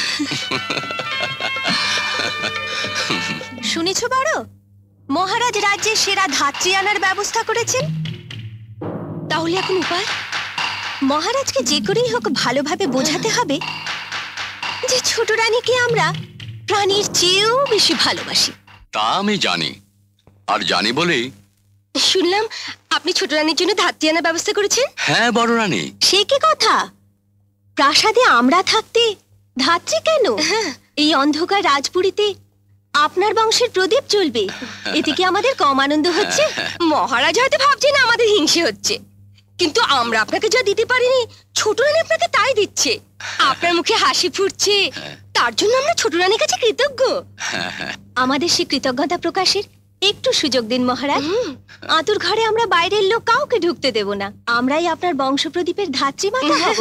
শুনেছো বড়, মহারাজ রাজ্যের সেরা ধাত্রী আনার ব্যবস্থা করেছেন। তাহলে এখন উপায়? মহারাজকে যে করেই হোক ভালোভাবে বোঝাতে হবে যে ছোট রানীকে আমরা প্রাণীর চেয়েও বেশি ভালোবাসি। তা আমি জানি, আর জানি বলেই শুনলাম আপনি ছোট রানীর জন্য ধাত্রী আনার ব্যবস্থা করেছেন। হ্যাঁ বড় রানী। সে কি কথা? প্রাসাদে আমরা থাকতে ধাত্রী কেন? এই অন্ধকার রাজপুরীতে আপনার বংশের প্রদীপ জ্বলবে, এতে কি আমাদের কম আনন্দ হচ্ছে? মহারাজ হয়তো ভাবছেন আমাদের হিংসে হচ্ছে, কিন্তু আমরা আপনাকে যা দিতে পারিনি ছোট রানী আপনাকে তাই দিচ্ছে। আপনার মুখে হাসি ফুটছে, তার জন্য আমরা ছোট রানীর কাছে কৃতজ্ঞ। আমাদের সেই কৃতজ্ঞতা প্রকাশের একটু সুযোগ দিন মহারাজ। আতুর ঘরে আমরা বাইরের লোক কাউকে ঢুকতে দেব না। আমরাই আপনার বংশ প্রদীপের ধাত্রী মাতা হব।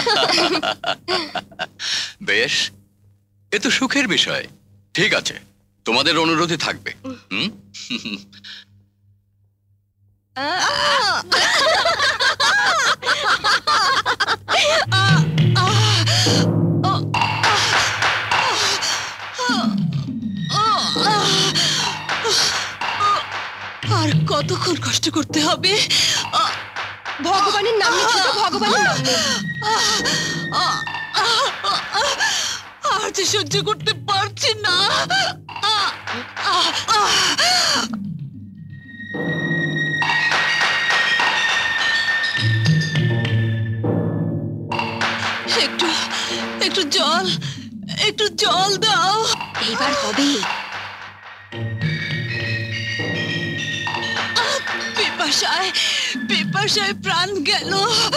বেশ, এ তো সুখের বিষয়। ঠিক আছে, তোমাদের অনুরোধই থাকবে। হুম আর কতক্ষণ কষ্ট করতে হবে? ভগবানের নাম নিচ্ছ তো, ভগবানের নাম নিন। আর যে সহ্য করতে পারছি না। একটু একটু জল, একটু জল দাও। এইবার হবে। পিপাসায় পিপাসায় প্রাণ গেল।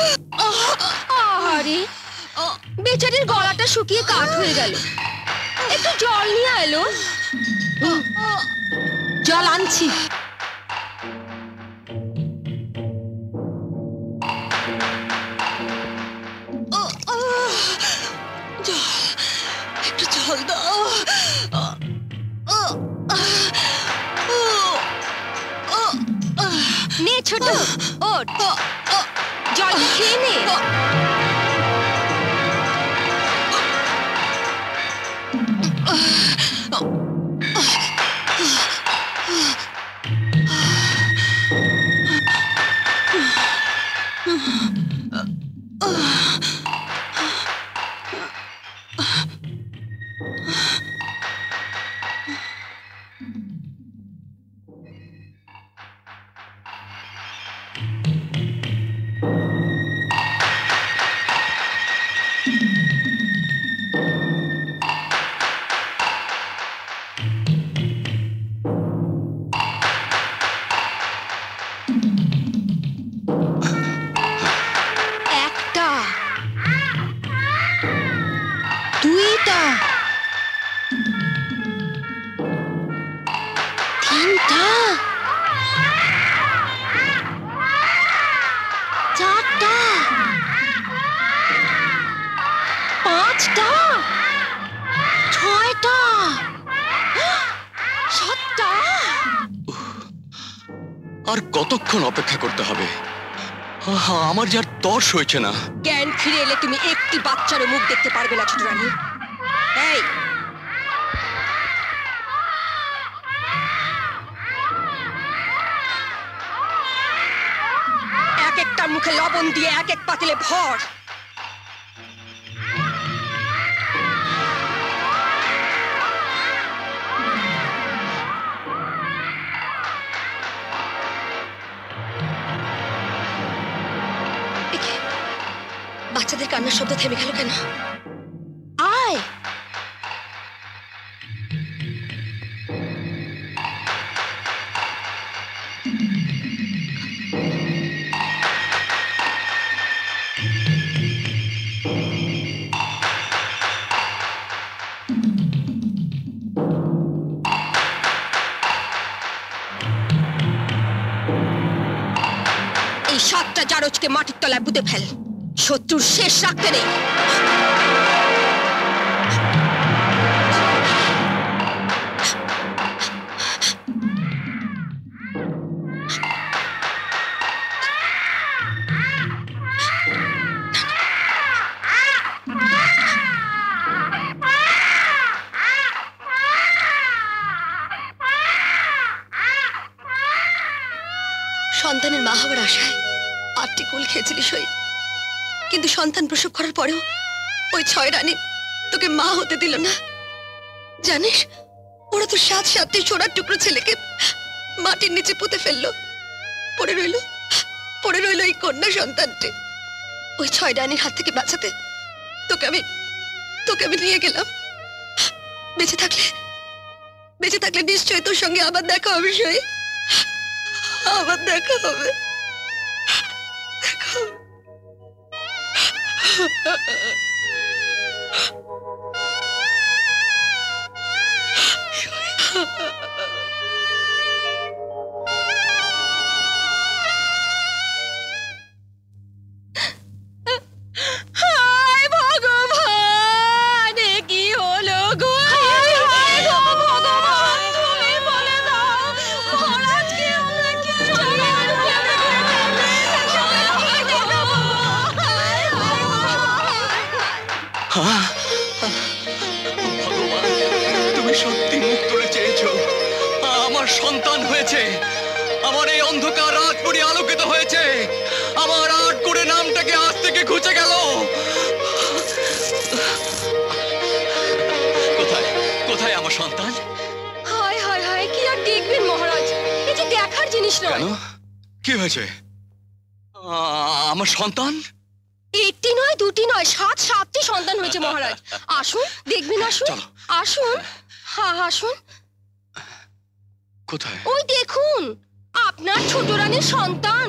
আরে বেচারির গলাটা শুকিয়ে কাঠ হয়ে গেল। একটু জল নিয়ে এলো। জল আনছি। একটু জল দাও। নে ছোট, ওঠ, জলটা খেয়ে নে। একটা, দুইটা, তিনটা, চারটা, পাঁচটা, ছয়টা, সাতটা। আর কতক্ষণ অপেক্ষা করতে হবে? আহা, আমার যার তর্স হয়েছে না। জ্ঞান ফিরে এলে তুমি একটি বাচ্চারও মুখ দেখতে পারবে না ছোট রানী। এই এক একটা মুখে লবণ দিয়ে এক এক পাতিলে ভর। শব্দ থেমে গেল কেন? আয়। এই সাতটা জারজকে মাটির তলায় পুঁতে ফেল, শত্রুর শেষ রাখতে নেই। সন্তানের মা হওয়ার আশায় আটটি কুল খেয়েছিলি সই, কিন্তু সন্তান প্রসব করার পরেও ওই ছয় রানী তোকে মা হতে দিল না। জানিস, ওরা তো সাত সাতটি সোনার টুকরো ছেলেকে মাটির নিচে পুঁতে ফেললো। পড়ে রইল পড়ে রইল এই কন্যা সন্তানটি। ওই ছয় রানীর হাত থেকে বাঁচাতে তোকে আমি তোকে আমি নিয়ে গেলাম। বেঁচে থাকলে বেঁচে থাকলে নিশ্চয়ই তোর সঙ্গে আবার দেখা হবে সই, আবার দেখা হবে। তুমি সত্যি মুখ তুলে চেয়েছো, আমার সন্তান হয়েছে, আমার এই অন্ধকার রাতপুরি আলোকিত হয়েছে, আমার আট করে নামটাকে আজ থেকে ঘুচে গেল। কোথায় কোথায় আমার সন্তান? হায় হায় হায়, কি আর দেখবেন মহারাজ, এই যে দেখার জিনিস নয়। কি হয়েছে? আমার সন্তান একটি নয়, দুটি নয়, সাত সাতটি সন্তান হয়েছে মহারাজ। আসুন দেখবেন, আসুন আসুন। হ্যাঁ আসুন। কোথায়? ওই দেখুন, আপনার ছোট রানীর সন্তান।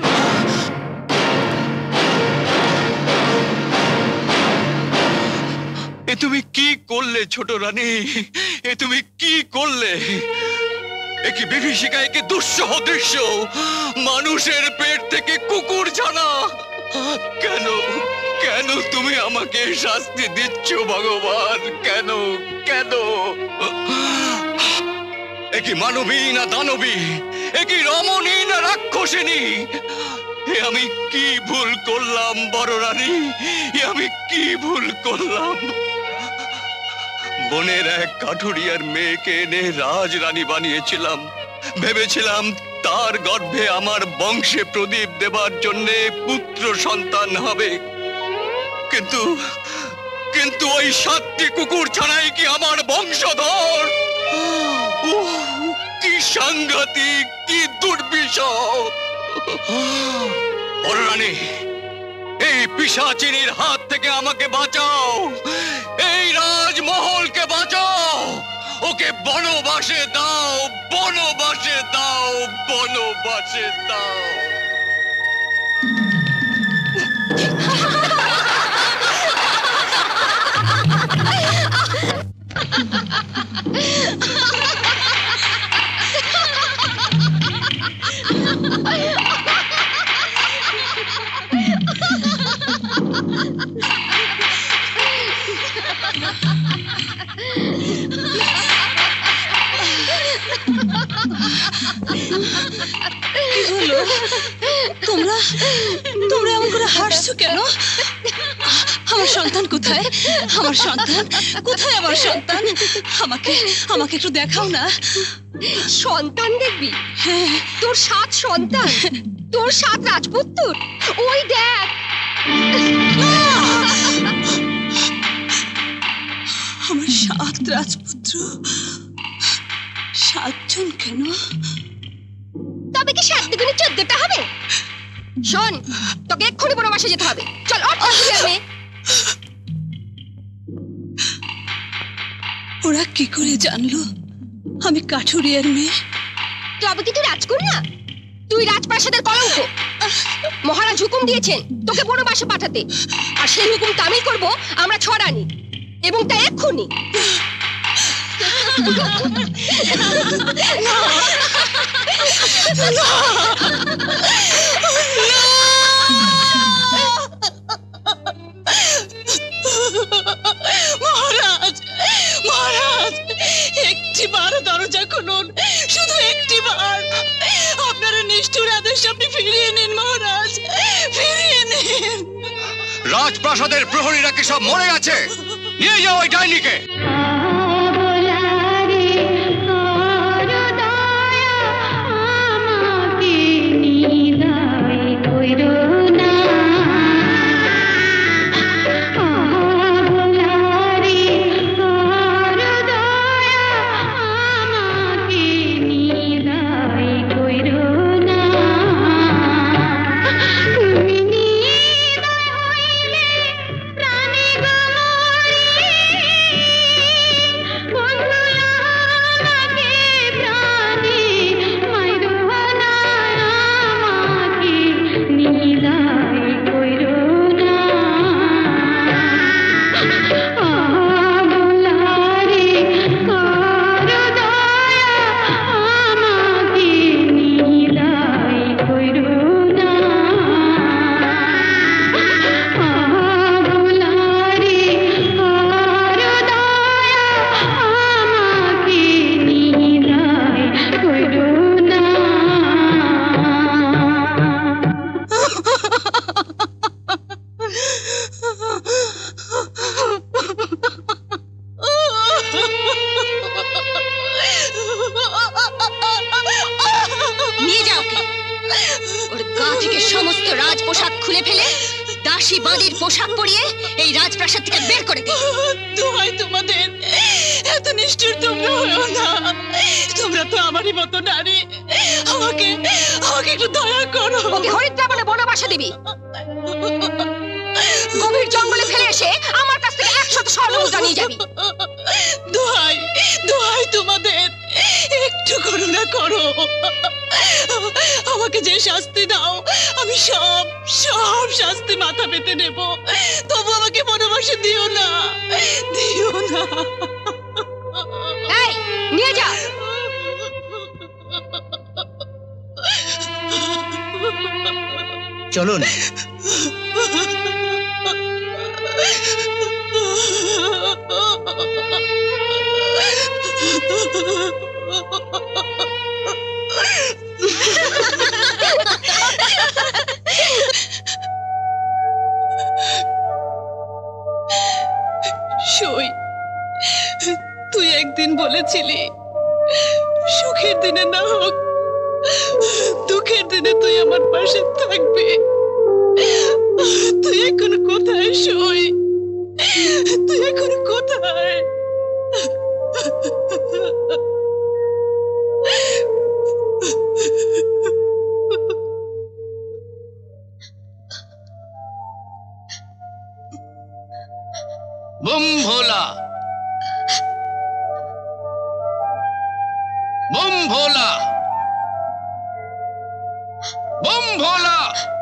এ তুমি কি করলে ছোট রানী? এ তুমি কি করলে? একে বিভীষিকা, একে দুঃসহ দৃশ্য, মানুষের পেট থেকে কুকুর ছানা। কেন কেন তুমি আমাকে শাস্তি দিচ্ছ ভগবান? কেন কেন? একি মানবী না দানবী? একি রমণী না রাক্ষসিনী? এ আমি কি ভুল করলাম বড় রানী? এ আমি কি ভুল করলাম? বনের এক কাঠুরিয়ার মেয়েকে এনে রাজরানী বানিয়েছিলাম, ভেবেছিলাম তার গর্ভে আমার বংশে প্রদীপ দেবার জন্য পুত্র সন্তান হবে, কিন্তু কিন্তু ওই সাতটি কুকুর ছাড়াই কি আমার বংশধর? কি সাংঘাতিক, কি দুর্বিষহ! বড় রানী, এই পিশাচিনীর হাত থেকে আমাকে বাঁচাও, এই রাজমহলকে বাঁচাও, ওকে বনবাসে দাও, বনবাসে দাও, বনবাসে দাও। কি হলো? তোমরা তোমরা এমন করে হাসছো কেন? আমার সন্তান কোথায়? আমার সন্তান কোথায়? আমার সন্তান আমাকে আমাকে একটু দেখাও না। সন্তান দেখবি? হ্যাঁ, তোর সাত সন্তান, তোর সাত রাজপুত্র। ওই দেখ। আমার সাত রাজপুত্র। সাতজন কেন? তবে কি সাত দুগুণে চোদ্দটা হবে? শোন, তোকে এক্ষুনি বনবাসে যেতে হবে। চল, অর্থ ওরা কি করে জানলো আমি কাঠুরিয়ার মেয়ে? তবে কি তুই রাজকুমার না? তুই রাজপ্রাসাদের কলঙ্ক। মহারাজ হুকুম দিয়েছেন তোকে বনবাসে পাঠাতে, আর সেই হুকুম তামিল করব আমরা ছড়ানি, এবং তা এক্ষুনি। মহারাজ, মহারাজ, একটি বার দরজা খুলুন, শুধু একটি বার। আপনারা নিষ্ঠুর আদেশ আপনি ফিরিয়ে নিন মহারাজ, ফিরিয়ে নিন। রাজপ্রাসাদের প্রহরীরা কি সব মরে গেছে? নিয়ে যাও ওই ডাইনিকে। চলুন। সই, তুই একদিন বলেছিলি সুখের দিনে না হোক দুঃখের দিনে তুই আমার পাশে থাকবি। তুই এখন কোথায় সই? তুই এখন কোথায়? বুম ভোলা, বুম ভোলা, বুম ভোলা।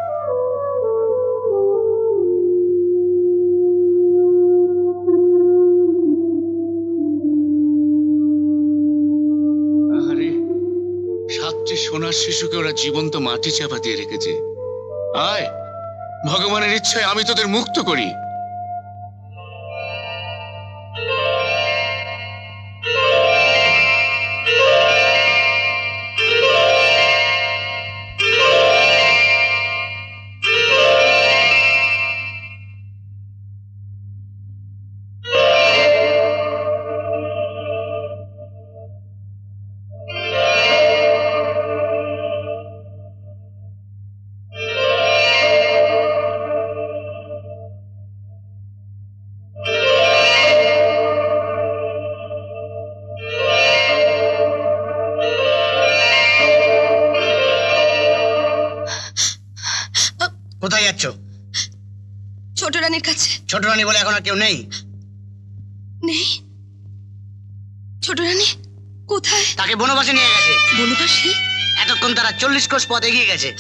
আরে সাতটি সোনার শিশুকে ওরা জীবন্ত মাটি চাপা দিয়ে রেখেছে। আয়, ভগবানের ইচ্ছায় আমি তোদের মুক্ত করি। কোথায় যাচ্ছ? ছোট রানীর কাছে। ছোট রানী বলে এখন আর কেউ নেই? নেই? ছোট রানী কোথায়? তাকে বনবাসে নিয়ে গেছে। বনবাসী? এতক্ষণ তারা চল্লিশ কোষ পথ এগিয়ে গেছে।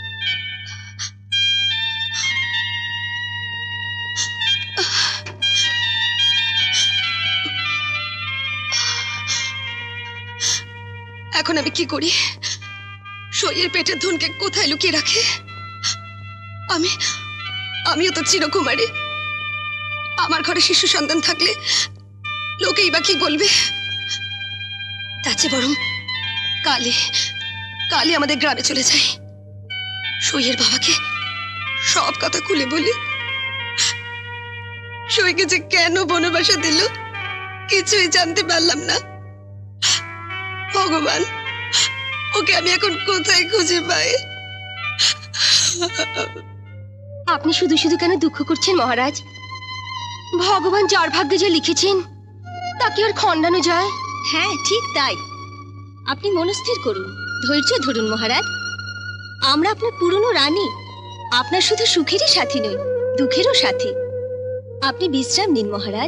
এখন আমি কি করি? সইয়ের পেটের ধনকে কোথায় লুকিয়ে রাখে? আমি আমিও তো চিরকুমারী। আমার ঘরে শিশু সন্তান থাকলে লোকেই বা কি বলবে? তার চেয়ে বরং কালে কালে আমাদের গ্রামে চলে যাই, সইয়ের বাবাকে সব কথা খুলে বলি। সইকে যে কেন বনবাসা দিল কিছুই জানতে পারলাম না। ভগবান, ওকে আমি এখন কোথায় খুঁজে পাই? আপনি শুধু শুধু কেন দুঃখ করছেন মহারাজ? ভগবান যার ভাগ্যে যে লিখেছেন তা কি আর খণ্ডানো যায়? হ্যাঁ ঠিক তাই। আপনি মনস্থির করুন, ধৈর্য ধরুন মহারাজ। আমরা আপনার পুরনো রানী, আপনার শুধু সুখেরই সাথী নই, দুঃখেরও সাথী। আপনি বিশ্রাম নিন মহারাজ।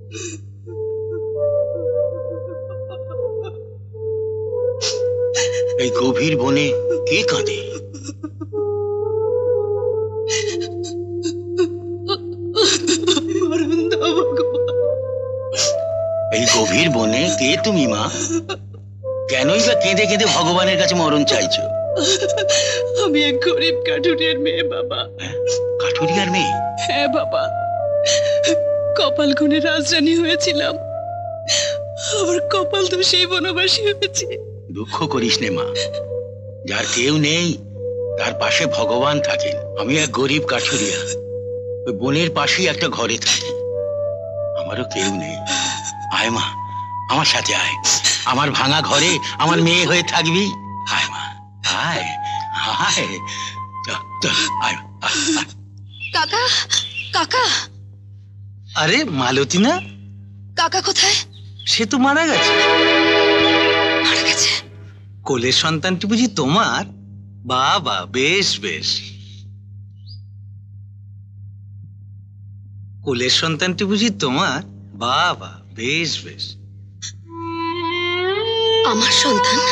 এই গভীর বনে কে কাঁদে? এই গভীর বনে কে তুমি মা? কেনই বা কেঁদে কেঁদে ভগবানের কাছে মরণ চাইছো? আমি এক গরিব কাঠুরিয়ার মেয়ে বাবা। কাঠুরিয়ার মেয়ে? হ্যাঁ বাবা, কপাল গুনে রাজরানী হয়েছিলাম, আমার কপাল তো সেই বনবাসী হয়েছে। দুঃখ করিস নে মা, যার কেউ নেই তার পাশে ভগবান থাকেন। আমি এক গরিব কাঠুরিয়া, ওই বনের পাশেই একটা ঘরে থাকি, আমারও কেউ নেই। আয় মা, আমার সাথে আয়, আমার ভাঙা ঘরে আমার মেয়ে হয়ে থাকবি। আয় মা, আয় আয়, চল, চল, আয়, আয়, আয়। কাকা, কাকা। আরে মালতী না? কাকা কোথায়? সে তো মারা গেছে। মারা গেছে? কোলের সন্তানটি বুঝি তোমার? বাবা, বেশ বেশ। কোলের সন্তানটি বুঝি তোমার? বাবা, বেশ বেশ। আমার সন্তান?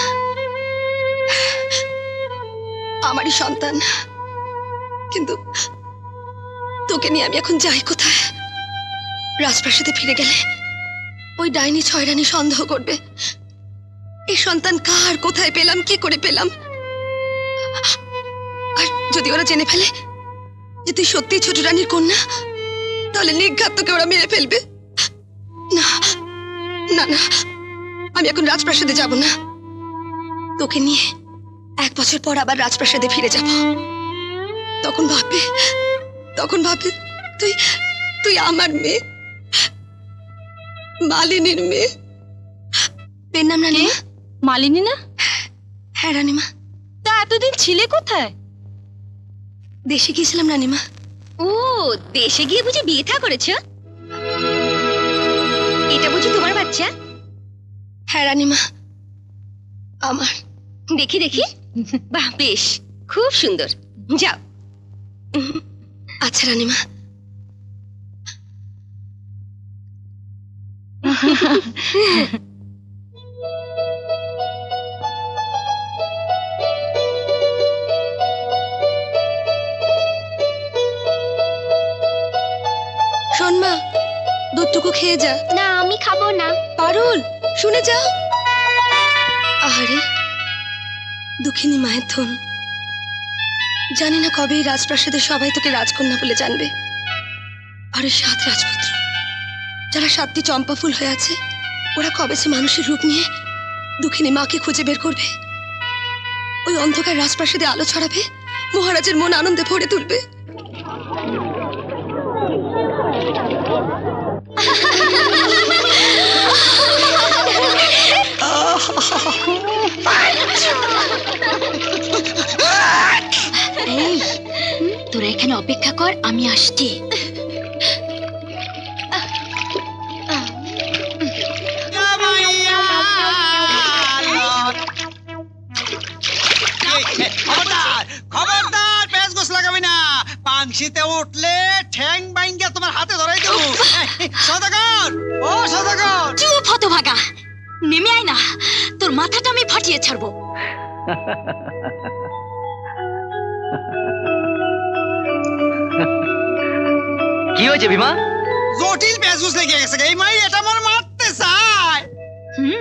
আমারই সন্তান, কিন্তু তোকে নিয়ে আমি এখন যাই কোথায়? রাজপ্রাসাদে ফিরে গেলে ওই ডাইনি ছয়রানি সন্দেহ করবে। এই সন্তান কার, কোথায় পেলাম, কি করে পেলাম? আর যদি ওরা জেনে ফেলে যে তুই সত্যিই ছোট রানীর কন্যা, তাহলে নির্ঘাত তোকে ওরা মেরে ফেলবে। না না না, আমি এখন রাজপ্রাসাদে যাব না। তোকে নিয়ে এক বছর পর আবার রাজপ্রাসাদে ফিরে যাব। তখন ভাববে, তখন ভাববে তুই তুই আমার মেয়ে, মালিনীর মেয়ে। পেন নাম রানীমা? মালিনী না? হ্যাঁ রানীমা। তা এতদিন ছিলে কোথায়? দেশে গিয়েছিলাম রানীমা। ও, দেশে গিয়ে বুঝি বিয়ে থা করেছো? এটা বুঝি তোমার বাচ্চা? হ্যাঁ রানীমা, আমার। দেখি দেখি, বাহ বেশ, খুব সুন্দর। যাও। আচ্ছা রানীমা। শোন মা, দুধটুকু খেয়ে যা। না, আমি খাবো না। পারুল, শুনে যাও। আহারে দুঃখিনী মায়ের ধন। জানি না কবে এই রাজপ্রাসাদে সবাই তোকে রাজকন্যা বলে জানবে। আর ওই সাত রাজপুত্র যারা সাতটি চম্পা ফুল হয়ে আছে, ওরা কবে সে মানুষের রূপ নিয়ে দুঃখিনী মাকে খুঁজে বের করবে। ওই অন্ধকার রাজপ্রাসাদে আলো ছড়াবে, মহারাজের মন আনন্দে ভরে তুলবে। এই, তোরা এখানে অপেক্ষা কর, আমি আসছি। খবরদার, পেঁচ গোছ লাগাবি না। পাংশিতে উঠলে ঠ্যাং বাইঙ্গা তোমার হাতে ধরাই দেবো। সদাগর, ও সদাগর। চুপ হতভাগা, নেমে আয় না, তোর মাথাটা আমি ফাটিয়ে ছাড়বো। কি হয়েছে বিমা? জটিল পেঁচ গোছ লেগে গেছে। এই মাই এটা আমার মারতে চায়। হুম।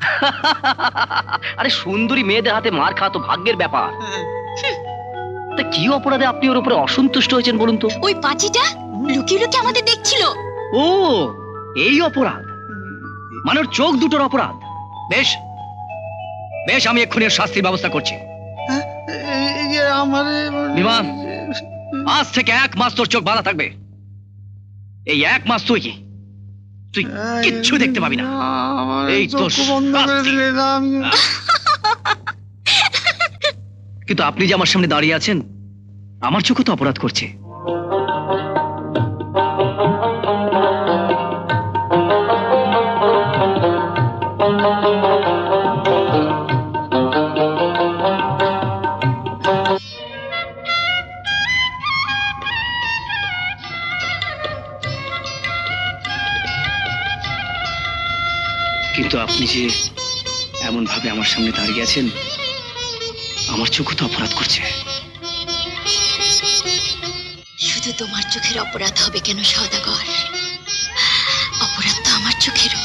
আরে সুন্দরী মেয়েদের হাতে মার খাওয়া তো ভাগ্যের ব্যাপার। তা কি অপরাধে আপনি ওর উপরে অসন্তুষ্ট হয়েছেন বলুন তো? ওই পাঁচিটা লুকিয়ে লুকিয়ে আমাদের দেখছিল। ও, এই অপরাধ, মানে ওর চোখ দুটোর অপরাধ। বেশ বেশ, আমি এক্ষুনি এর শাস্তির ব্যবস্থা করছি। বিমা, আজ থেকে এক মাস তোর চোখ বাঁধা থাকবে। এই এক মাস তুই কি তুই কিচ্ছু দেখতে পাবি না। এই তো কিন্তু আপনি যে আমার সামনে দাঁড়িয়ে আছেন, আমার চোখও তো অপরাধ করছে। কিন্তু আপনি যে এমন ভাবে আমার সামনে দাঁড়িয়ে আছেন, আমার চোখও তো অপরাধ করছে। শুধু তোমার চোখের অপরাধ হবে কেন সওদাগর? অপরাধ তো আমার চোখেরও।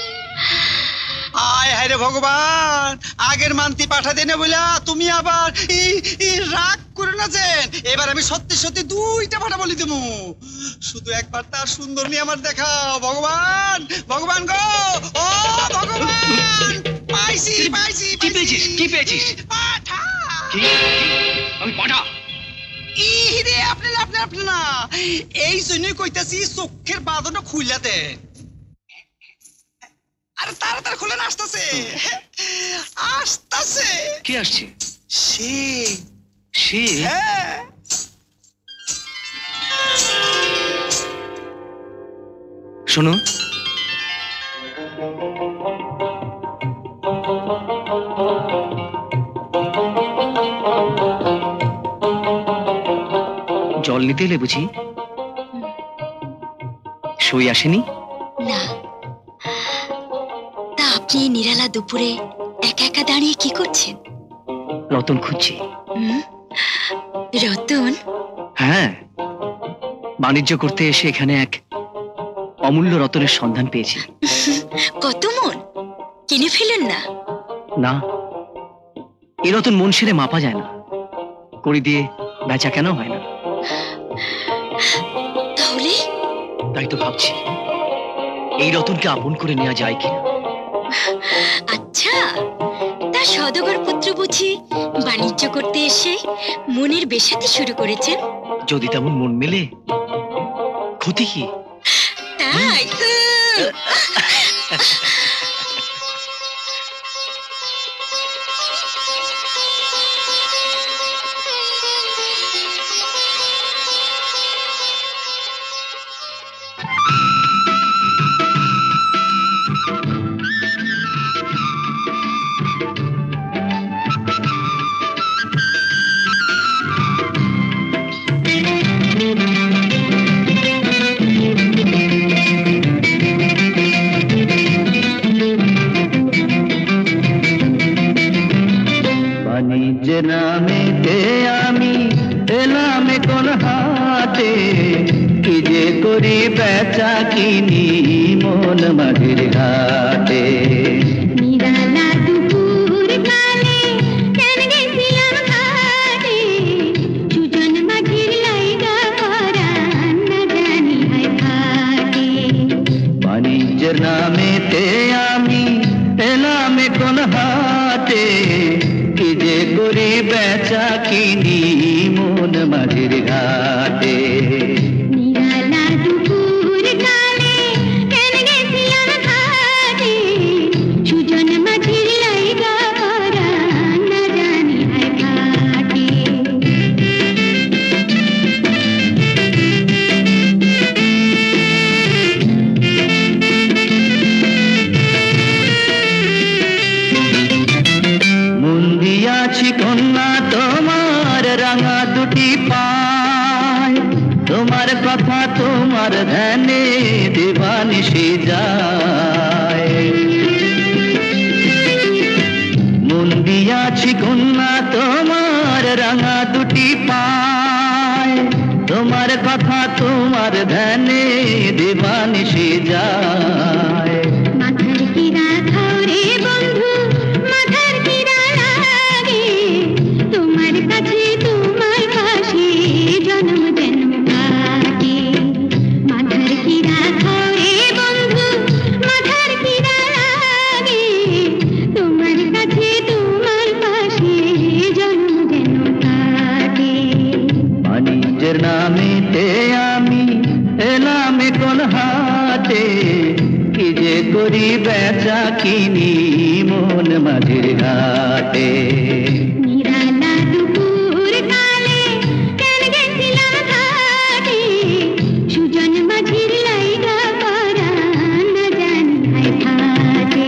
আয় হায় রে ভগবান, আগের মান্তি পাঠা দেনে বলে তুমি আবার রাগ করে নাচেন। এবার আমি সত্যি সত্যি দুইটা পাঠা বলি দেবো, শুধু একবার তার সুন্দর নিয়ে আমার দেখাও। ভগবান ভগবান গো, ও ভগবান, পাইছি পাইছি। কি পেয়েছিস? কি পেয়েছিস? পাঠা। আমি পাঠা? ইরে আপনি না আপনি আপনি না, এই জন্যই কইতাছি চোখের বাঁধনটা খুইলা দেন। আরে তাড়াতাড়ি খুলে আসতেছে আসতেছে। কে আসছে? সে সে হ্যাঁ। শোনো, জল নিতে এলে বুঝি? সই আসেনি? না। তা আপনি নিরালা দুপুরে একা একা দাঁড়িয়ে কি করছেন? রতন খুঁজছি। রতন? হ্যাঁ, বাণিজ্য করতে এসে এখানে এক অমূল্য রতনের সন্ধান পেয়েছি। কত মন? কিনে ফেলেন না? না, এই রতন মন সেরে মাপা যায় না, কড়ি দিয়ে বেচা কেন হয় না। তাহলে? তাই তো ভাবছি এই রতনকে আপন করে নেওয়া যায় কিনা। আচ্ছা, তা সওদাগর পুত্র বুঝি বাণিজ্য করতে এসে মনের বেশাতি শুরু করেছেন? যদি তেমন মন মেলে ক্ষতি কি? তাই? নামেতে আমি এলাম কোন হাটে, কি যে করি বেচা কিনি মন মাঝির ঘাটে। নিরালা দুপুর কালে কেন গেছিলাম ঘাটে, সুজন মাঝির লাইগা পরাণ না জানি হয় ঘাটে। বাণিজ্যের নামেতে আমি এলাম কোন হাটে, কি যে করি বেচা কিনি মন মাঝির ঘাটে। নিরালা দুপুর কালে কেন গেছিলাম ঘাটে, সুজন মাঝির লাইগা পরাণ না জানি হয় ঘাটে। মুন্দিয়াছি কন্যা তোমার রাঙা দুটি পায়, তোমার কথা তোমার ধ্যানে দিবানিশি যায়। মুন্দিয়াছি কন্যা তোমার রাঙা দুটি পায়, তোমার কথা তোমার ধ্যানে দিবানিশি যায়। মাথার কিরা খাও রে বন্ধু, মাথার কিরা লাগে, তোমার কাছে তোমার পাশে জন্ম জন্ম কাটে। মাথার কিরা খাও রে বন্ধু, মাথার কিরা লাগে, তোমার কাছে তোমার পাশে জন্ম জন্ম কাটে। বাণিজ্যের নামেতে আমি এলাম কোন হাটে, কি যে করি বেচা কিনি মন মাঝির ঘাটে। নিরালা দুপুর কালে কেন গেছিলাম ঘাটে, সুজন মাঝির লাইগা পরাণ না জানি হয় ঘাটে।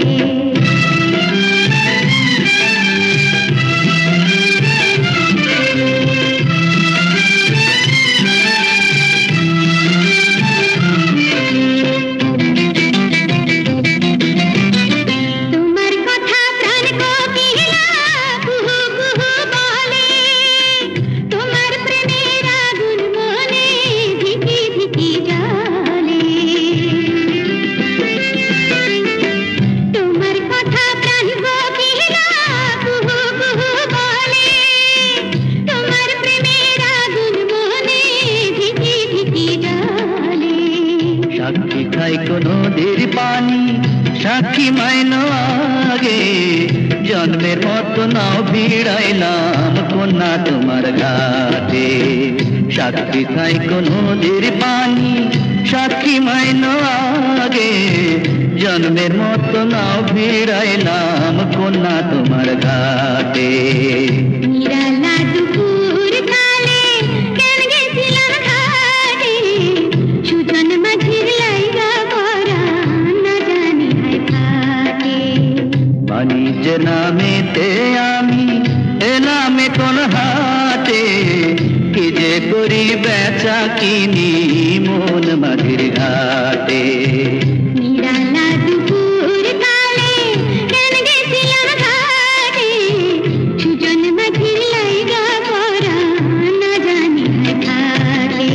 সাক্ষী মাইনো আগে জন্মের মতো নাও ভিড়াইলাম কন্যা তোমার ঘাটে সাক্ষী থাইকো নদীর পানি সাক্ষী মাইনো আগে জন্মের মতো নাও ভিড়াইলাম কন্যা তোমার ঘাটে নিরালা দুপুর কালে কেন গেছিলাম ঘাটে সুজন মাঝির লাইগা পরা না জানি হায় ফাটে বাণিজ্যের নামেতে আমি এলামে কোন হাটে কি যে করি বেচা কিনি মন মাঝির ঘাটে নিরালা দুপুর কালে কেন গেছিলাম ঘাটে সুজন মাঝির লাইগা পরা না জানি হায় ফাটে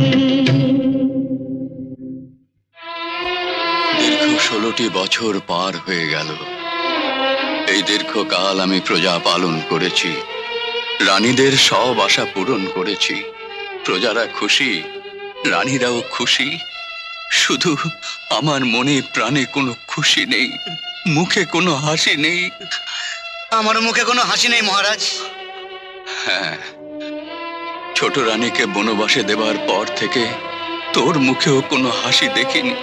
দীর্ঘ ষোলোটি বছর পার হয়ে গেল। এই দীর্ঘকাল আমি প্রজা পালন করেছি, রানীদের সব আশা পূরণ করেছি। প্রজারা খুশি, রানীরাও খুশি, শুধু আমার মনে প্রাণে কোনো খুশি নেই, মুখে কোনো হাসি নেই। আমার মুখে কোনো হাসি নেই মহারাজ। হ্যাঁ, ছোট রানীকে বনবাসে দেবার পর থেকে তোর মুখেও কোনো হাসি দেখিনি।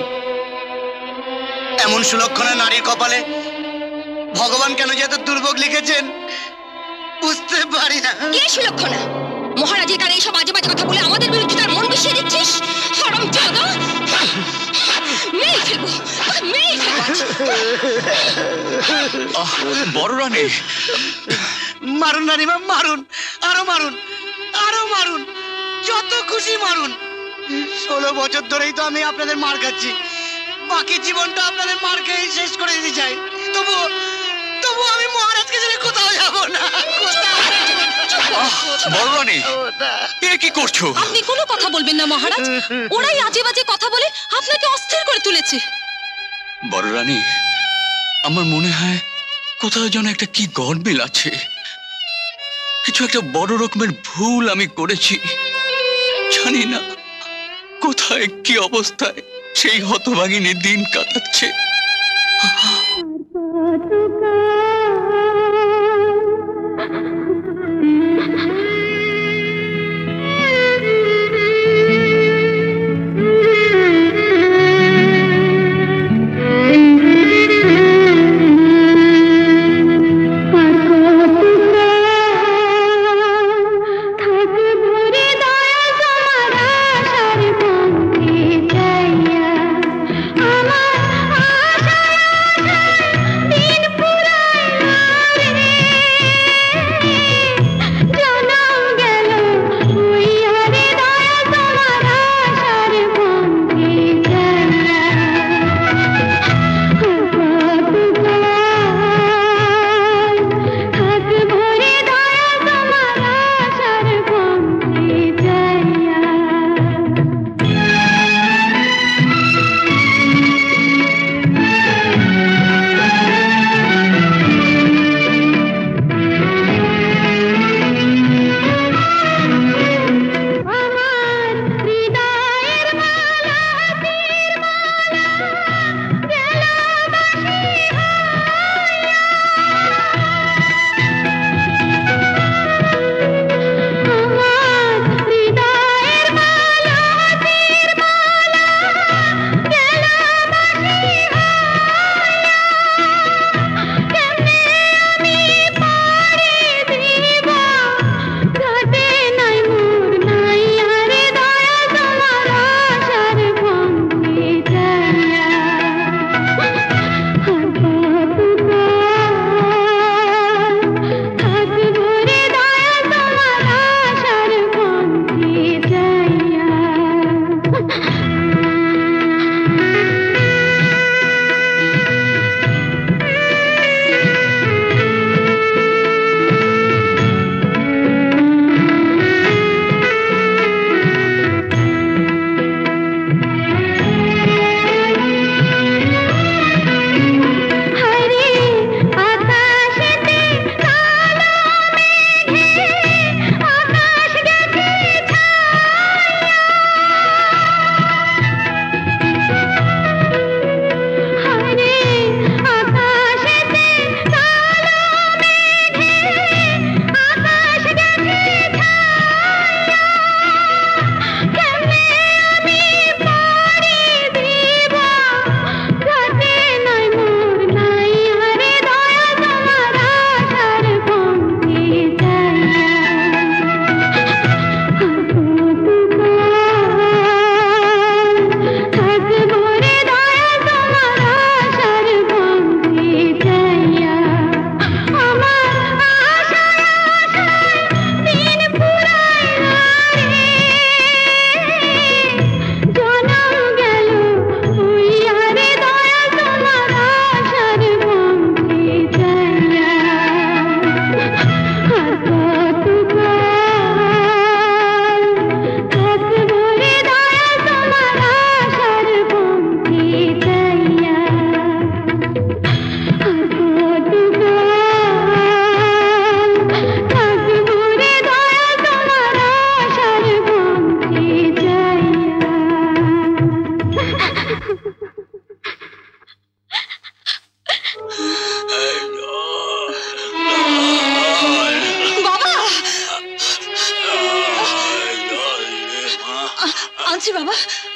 এমন সুলক্ষণা নারীর কপালে ভগবান কেন যে এত দুর্ভোগ লিখেছেন বুঝতে পারি না। কে সুলক্ষণা? মহারাজের কানে এইসব আজে বাজে কথা বলে আমাদের বিরুদ্ধে তার মন মিশিয়ে দিচ্ছিস? হারামজাদা! মেরেই ফেলবো, তোকে মেরেই ফেলবো। আহ, বড় রানী, মারুন রানীমা, মারুন, আরো মারুন, আরো মারুন, যত খুশি মারুন। ষোলো বছর ধরেই তো আমি আপনাদের মার খাচ্ছি, বাকি জীবনটা আপনাদের মার খেয়ে শেষ করে দিতে চাই। তবু তবু আমি মহারাজকে ছেড়ে কোথাও যাব না। বড় রানী, এ কি করছো? আপনি কোনো কথা বলবেন না মহারাজ, ওরাই আজে বাজে কথা বলে আপনাকে অস্থির করে তুলেছে। বড় রানী, আমার মনে হয় কোথাও যেন একটা কি গরমিল আছে, কিছু একটা বড় রকমের ভুল আমি করেছি। জানি না কোথায় কি অবস্থায় সেই হতভাগিনী দিন কাটাচ্ছে। আমার আশা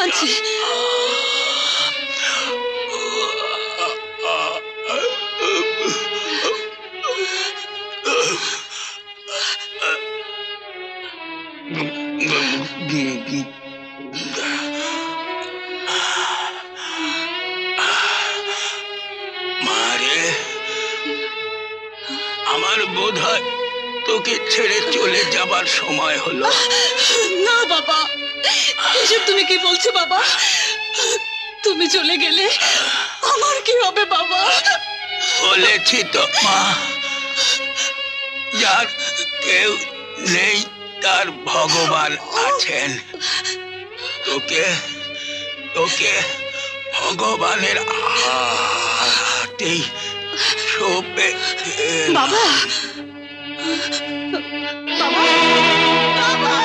আনছি। মারে, আমার বোধ হয় তোকে ছেড়ে চলে যাবার সময় হলো। না বাবা, এসব তুমি কি বলছো বাবা? তুমি চলে গেলে আমার কি হবে বাবা? বলেছি তো মা, যার কেউ নেই তার ভগবান আছেন। তোকে তোকে ভগবানের হাতেই সঁপে বাবা। বাবা, বাবা।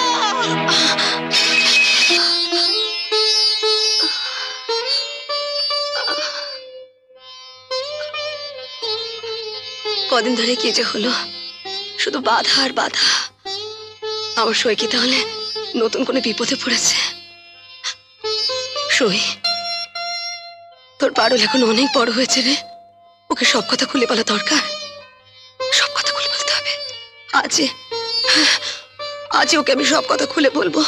কদিন ধরে কি যে হলো, শুধু বাধা আর বাধা। আমার সই কি তাহলে নতুন কোনো বিপদে পড়েছে? সই, তোর পারুল এখন অনেক বড় হয়েছে রে, ওকে সব কথা খুলে বলা দরকার, সব কথা খুলে বলতে হবে। আজ আজ ওকে আমি সব কথা খুলে বলবো।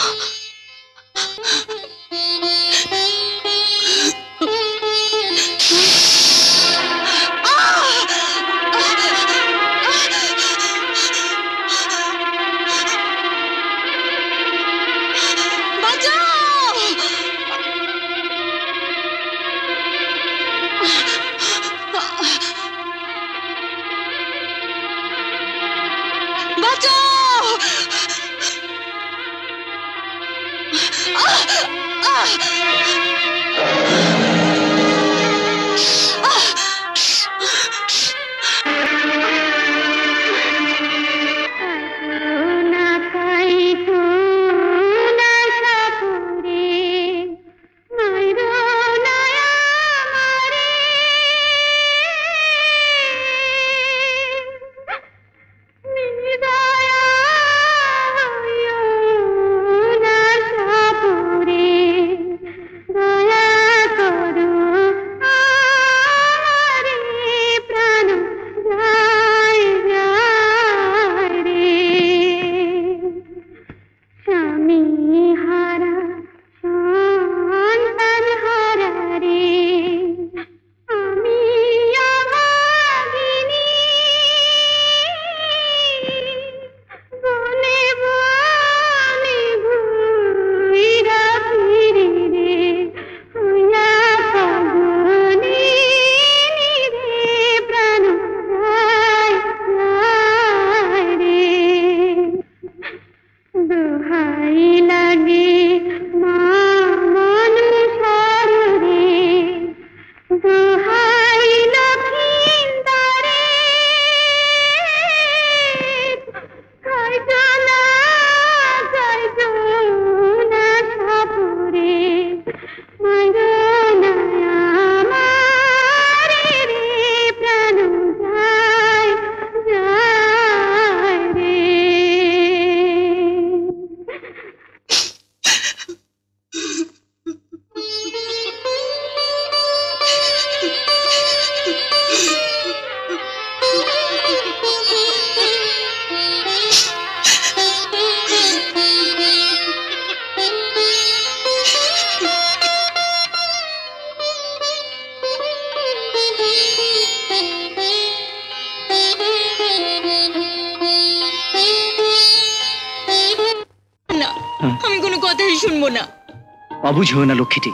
অবুঝ হয়ে না লক্ষ্মীটি,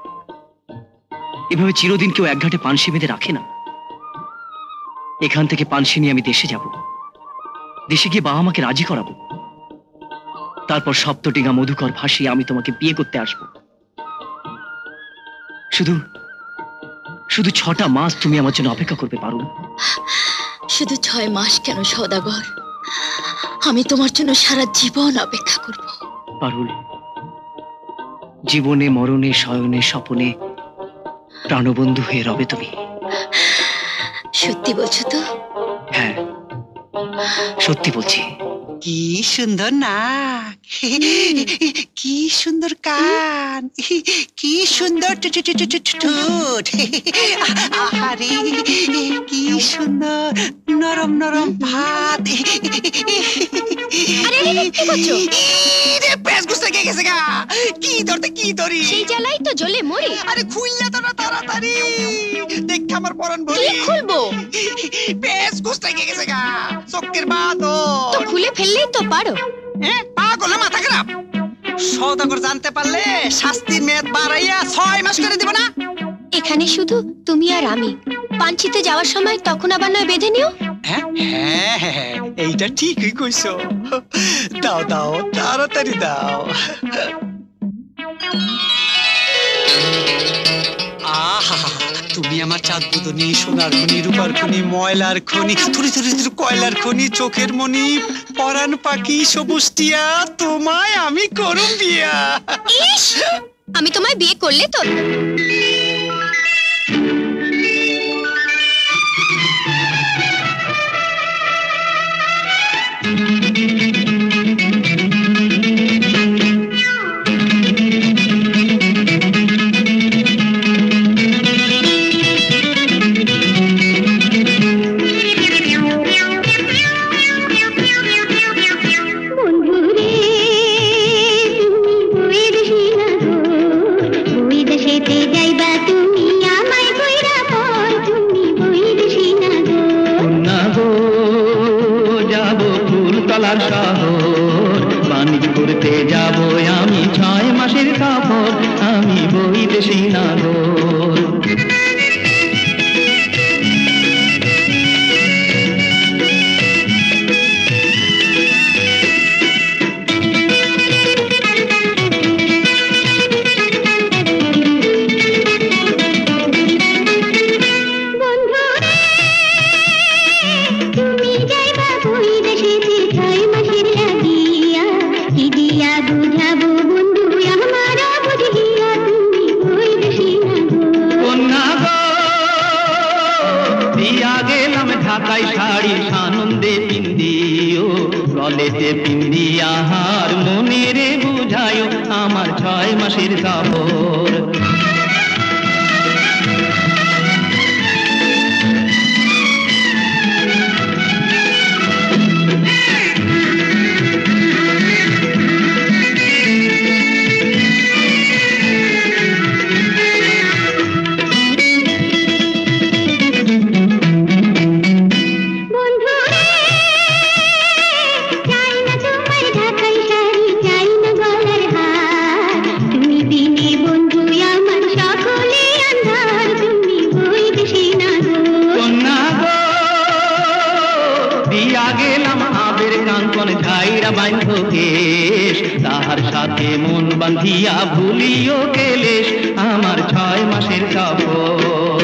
এভাবে চিরদিন কেউ এক ঘাটে পানসি বেঁধে রাখে না। এখান থেকে পানসি নিয়ে আমি দেশে যাব, দেশে গিয়ে বাবা মাকে রাজি করাবো, তারপর সপ্তডিঙা মধুকর ভাসিয়ে আমি তোমাকে বিয়ে করতে আসব। শুধু শুধু ছটা মাস তুমি আমার জন্য অপেক্ষা করবে পারুল। শুধু ছয় মাস কেন সওদাগর, আমি তোমার জন্য সারা জীবন অপেক্ষা করব। পারুল, জীবনে মরণে শয়নে স্বপনে প্রাণবন্ধু হয়ে রবে তুমি। সত্যি বলছো তো? হ্যাঁ, সত্যি বলছি। কি সুন্দর নাক, কি সুন্দর কান, কি সুন্দর ঠোঁট, আহারে কি সুন্দর নরম নরম ভাত। কি ধরতে কি ধরি, সেই জ্বালাই তো জ্বলে মরে। আরে খুললে তো না তাড়াতাড়ি, দেখ আমার পরান ভরি। কি খুলবো? বেশ গুস্তা কে গেছে গা, চোখের বাত তো খুলে ফেললেই তো পারো। হ্যাঁ পাগল না, মাথা খারাপ। সওদাগর জানতে পারলে শাস্তির মেয়াদ বাড়াইয়া ছয় মাস করে দিব না। এখানে শুধু তুমি আর আমি, পাঞ্চিতে যাওয়ার সময় তখন আবার নয় বেঁধে নিও। হ্যাঁ হ্যাঁ হ্যাঁ, এইটা ঠিকই কইছো। দাও দাও তাড়াতাড়ি দাও। আহা, তুমি আমার চাঁদ বুদনি, সোনার খনি, রূপার খনি, ময়লার খনি, থুরি থুরি থুরি কয়লার খনি, চোখের মনি, পরাণ পাখি, সবুজ টিয়া, তোমায় আমি করুম বিয়া। ইস, আমি তোমায় বিয়ে করলে তো বাণিজ্য করতে যাব আমি, ছয় মাসের সফর আমি বৈদেশী নাগর। ঢাকায় শাড়ি সানন্দে পিন্দিও, গলেতে পিন্দিয়া হার মনে রে বুঝায় আমার ছয় মাসের সফর। তাহার সাথে মন বাঁধিয়া ভুলিও কেলেশ আমার ছয় মাসের সফর।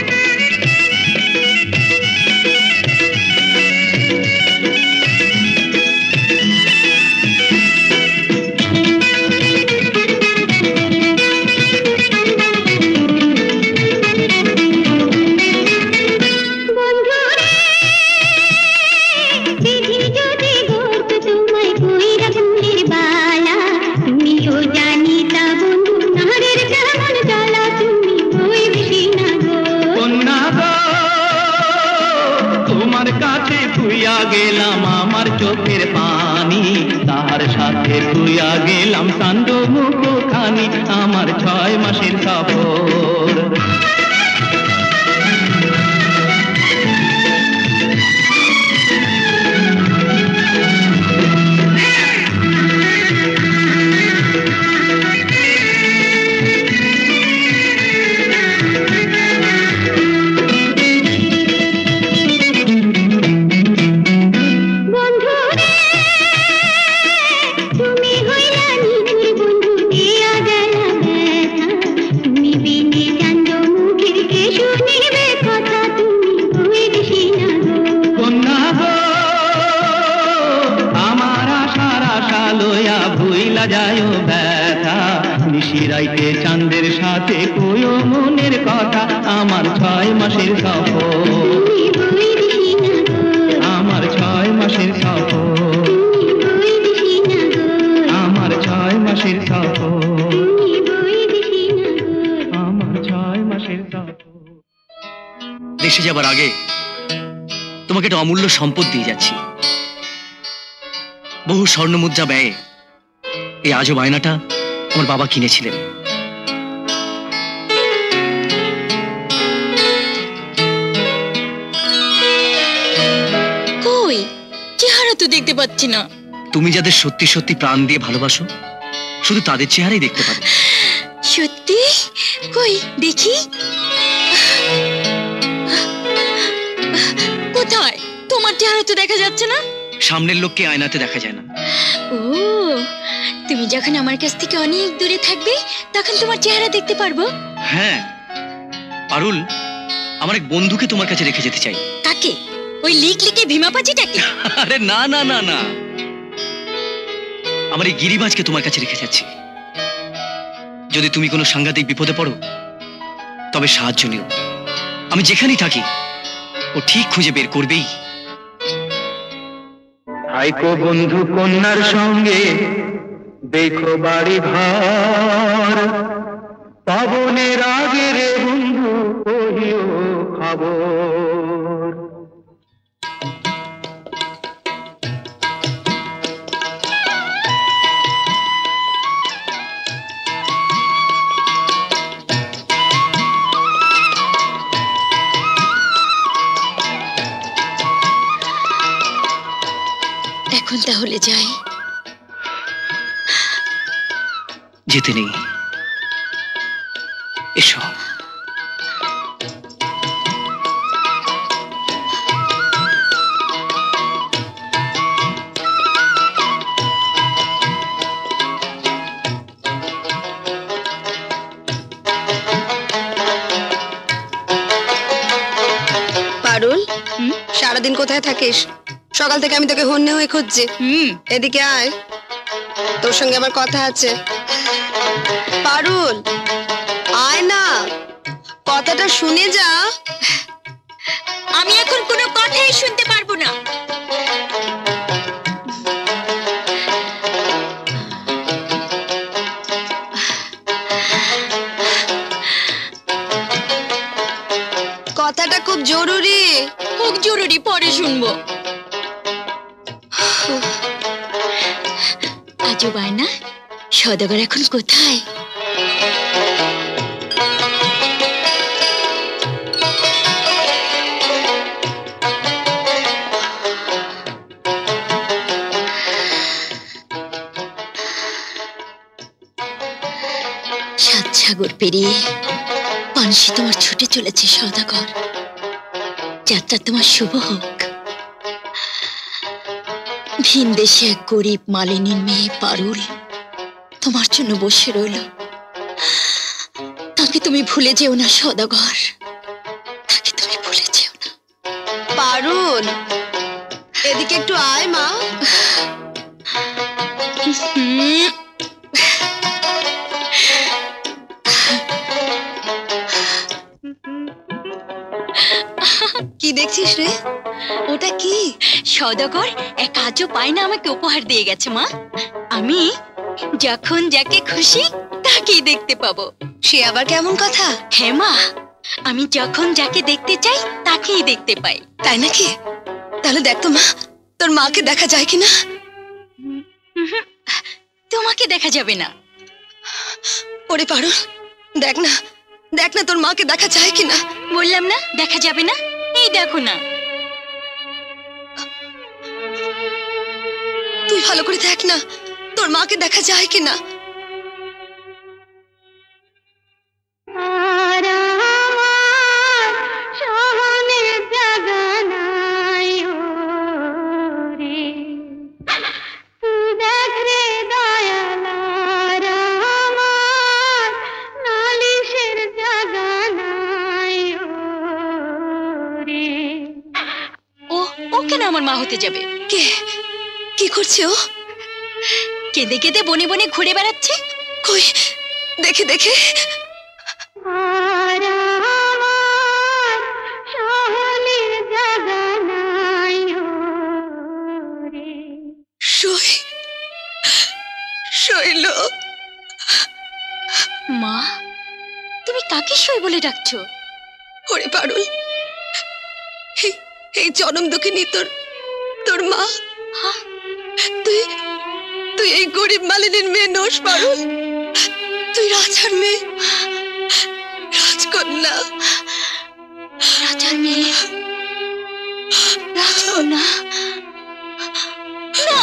গেলাম আমার চোখের পানি, তাহার সাথে তুইয়া গেলাম কান্দ মুখখানি আমার ছয় মাসের সফর। নিশিরাইতে চাঁদের সাথে কইও মনের কথা আমার ছয় মাসের সফর, আমার ছয় মাসের সফর, দেশে যাবার আগে তোমাকে একটা অমূল্য সম্পদ দিয়ে যাচ্ছি। বহু স্বর্ণ মুদ্রা ব্যয়ে এই আজব আয়নাটা আমার বাবা কিনেছিলেন। কই চেহারা তো দেখতে পাচ্ছি না। তুমি যাদের সত্যি সত্যি প্রাণ দিয়ে ভালোবাসো শুধু তাদের চেহারাই দেখতে পাবে। সত্যি? কই দেখি। কোথায়? তোমার চেহারা তো দেখা যাচ্ছে না। সামনের লোককে আয়নাতে দেখা যায় না। ও, তুমি যখন আমার কাছ থেকে অনেক দূরে থাকবে তখন তোমার চেহারা দেখতে পারবো। হ্যাঁ পারুল, আমার এক বন্ধুকে তোমার কাছে রেখে যেতে চাই। কাকে? ওই লিক লিকে ভীমাপাচিটাকে? আরে না না না না, আমার এই গিরিবাজকে তোমার কাছে রেখে যাচ্ছি। যদি তুমি কোনো সাংঘাতিক বিপদে পড়ো তবে সাহায্য নিও। আমি যেখানেই থাকি ও ঠিক খুঁজে বের করবেই। আইকো বন্ধু কন্যার সঙ্গে দেখো বাড়ি ঘর, পাবনের আগে রে বন্ধু কহিও খবর। এখন তাহলে যাই। যেতে নেই, এসো। পারুল, সারাদিন কোথায় থাকিস? সকাল থেকে আমি তোকে হন্যে হয়ে খুঁজছি। এদিকে আয়, তোর সঙ্গে আমার কথা আছে। পারুল আয় না, কথাটা শুনে যা। আমি এখন কোনো কথাই শুনতে পারবো না। কথাটা খুব জরুরি। খুব জরুরি, পরে শুনবো। আজব আয়না, সওদাগর এখন কোথায়? সাত সাগর পেরিয়ে পানসি তোমার ছুটে চলেছে সওদাগর। যাত্রা তোমার শুভ হোক। ভিন দেশে এক গরিব মালিনীর মেয়ে পারুল তোমার জন্য বসে রইল। তাকে তুমি ভুলে যেও না সওদাগর, তাকে তুমি ভুলে যেও না। পারুল এদিকে একটু আয় মা। কি দেখছিস রে? ওটা কি? সওদাগর এক আজব আয়না আমাকে উপহার দিয়ে গেছে মা। আমি যখন যাকে খুশি তাকেই দেখতে পাবো। সে আবার কেমন কথা? হ্যাঁ মা, আমি যখন যাকে দেখতে চাই তাকেই দেখতে পাই। তাই নাকি? তাহলে দেখ তো মা, তোর মাকে দেখা যায় কিনা। তোমাকে দেখা যাবে না। ওরে পারুল, দেখ না, দেখ না তোর মাকে দেখা যায় কিনা। বললাম না দেখা যাবে না, এই দেখো না। তুই ভালো করে দেখ না তোর মাকে দেখা যায় কিনা। আমার মা হতে যাবে। কে? কি করছে ও? কেঁদে কেঁদে বনে বনে ঘুরে বেড়াচ্ছে। কই দেখে দেখে। শৈল। মা, তুমি কাকে সই বলে ডাকছো? ওরে পারুল, এই জনম দুঃখিনী তোর তোর মা। তুই তুই এই গরিব মালিনীর মেয়ে নোস পারুল, তুই রাজার মেয়ে, রাজকন্যা। রাজার মেয়ে, রাজকন্যা। না,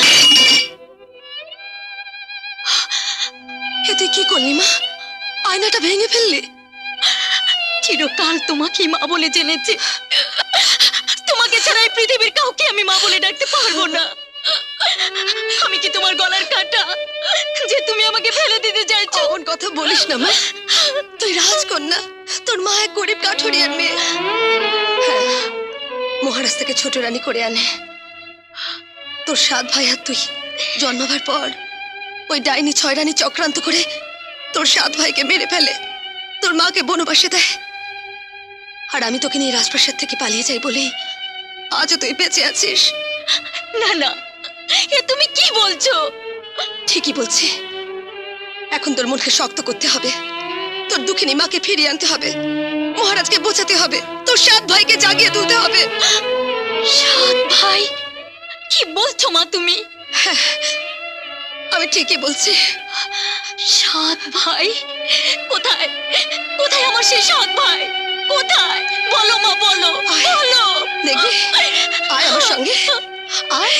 এতে কি করলি মা? আয়নাটা ভেঙে ফেললি? চিরকাল তোমাকেই মা বলে জেনেছে। তোমাকে ছাড়া এই পৃথিবীর কাউকে আমি মা বলে ডাকতে পারবো না। আমি কি তোমার গলার কাঁটা যে তুমি আমাকে ফেলে দিতে চাইছো? এমন কথা বলিস না মা, তুই রাজকন্যা, তোর মা এক গরিব কাঠুরিয়ার মেয়ে। হ্যাঁ, মহারাজ থেকে ছোট রানী করে আনে। তোর সাত ভাই আর তুই জন্মাবার পর ওই ডাইনি ছয় রানী চক্রান্ত করে তোর সাত ভাইকে মেরে ফেলে, তোর মাকে বনবাসে দেয়। আর আমি তোকে নিয়ে রাজপ্রাসাদ থেকে পালিয়ে যাই বলেই আজও তুই বেঁচে আছিস। না না, এ তুমি কি বলছো? ঠিকই বলছি। এখন তোর মনকে শক্ত করতে হবে, তোর দুঃখিনী মাকে ফিরিয়ে আনতে হবে, মহারাজকে বোঝাতে হবে, তোর সাত ভাইকে জাগিয়ে তুলতে হবে। সাত ভাই? কি বলছো মা তুমি? হ্যাঁ, আমি ঠিকই বলছি। সাত ভাই? কোথায় কোথায় আমার সেই সাত ভাই? কোথায়? বলো মা, বলো বলো। দেখি, আয় আমার সঙ্গে, আয়।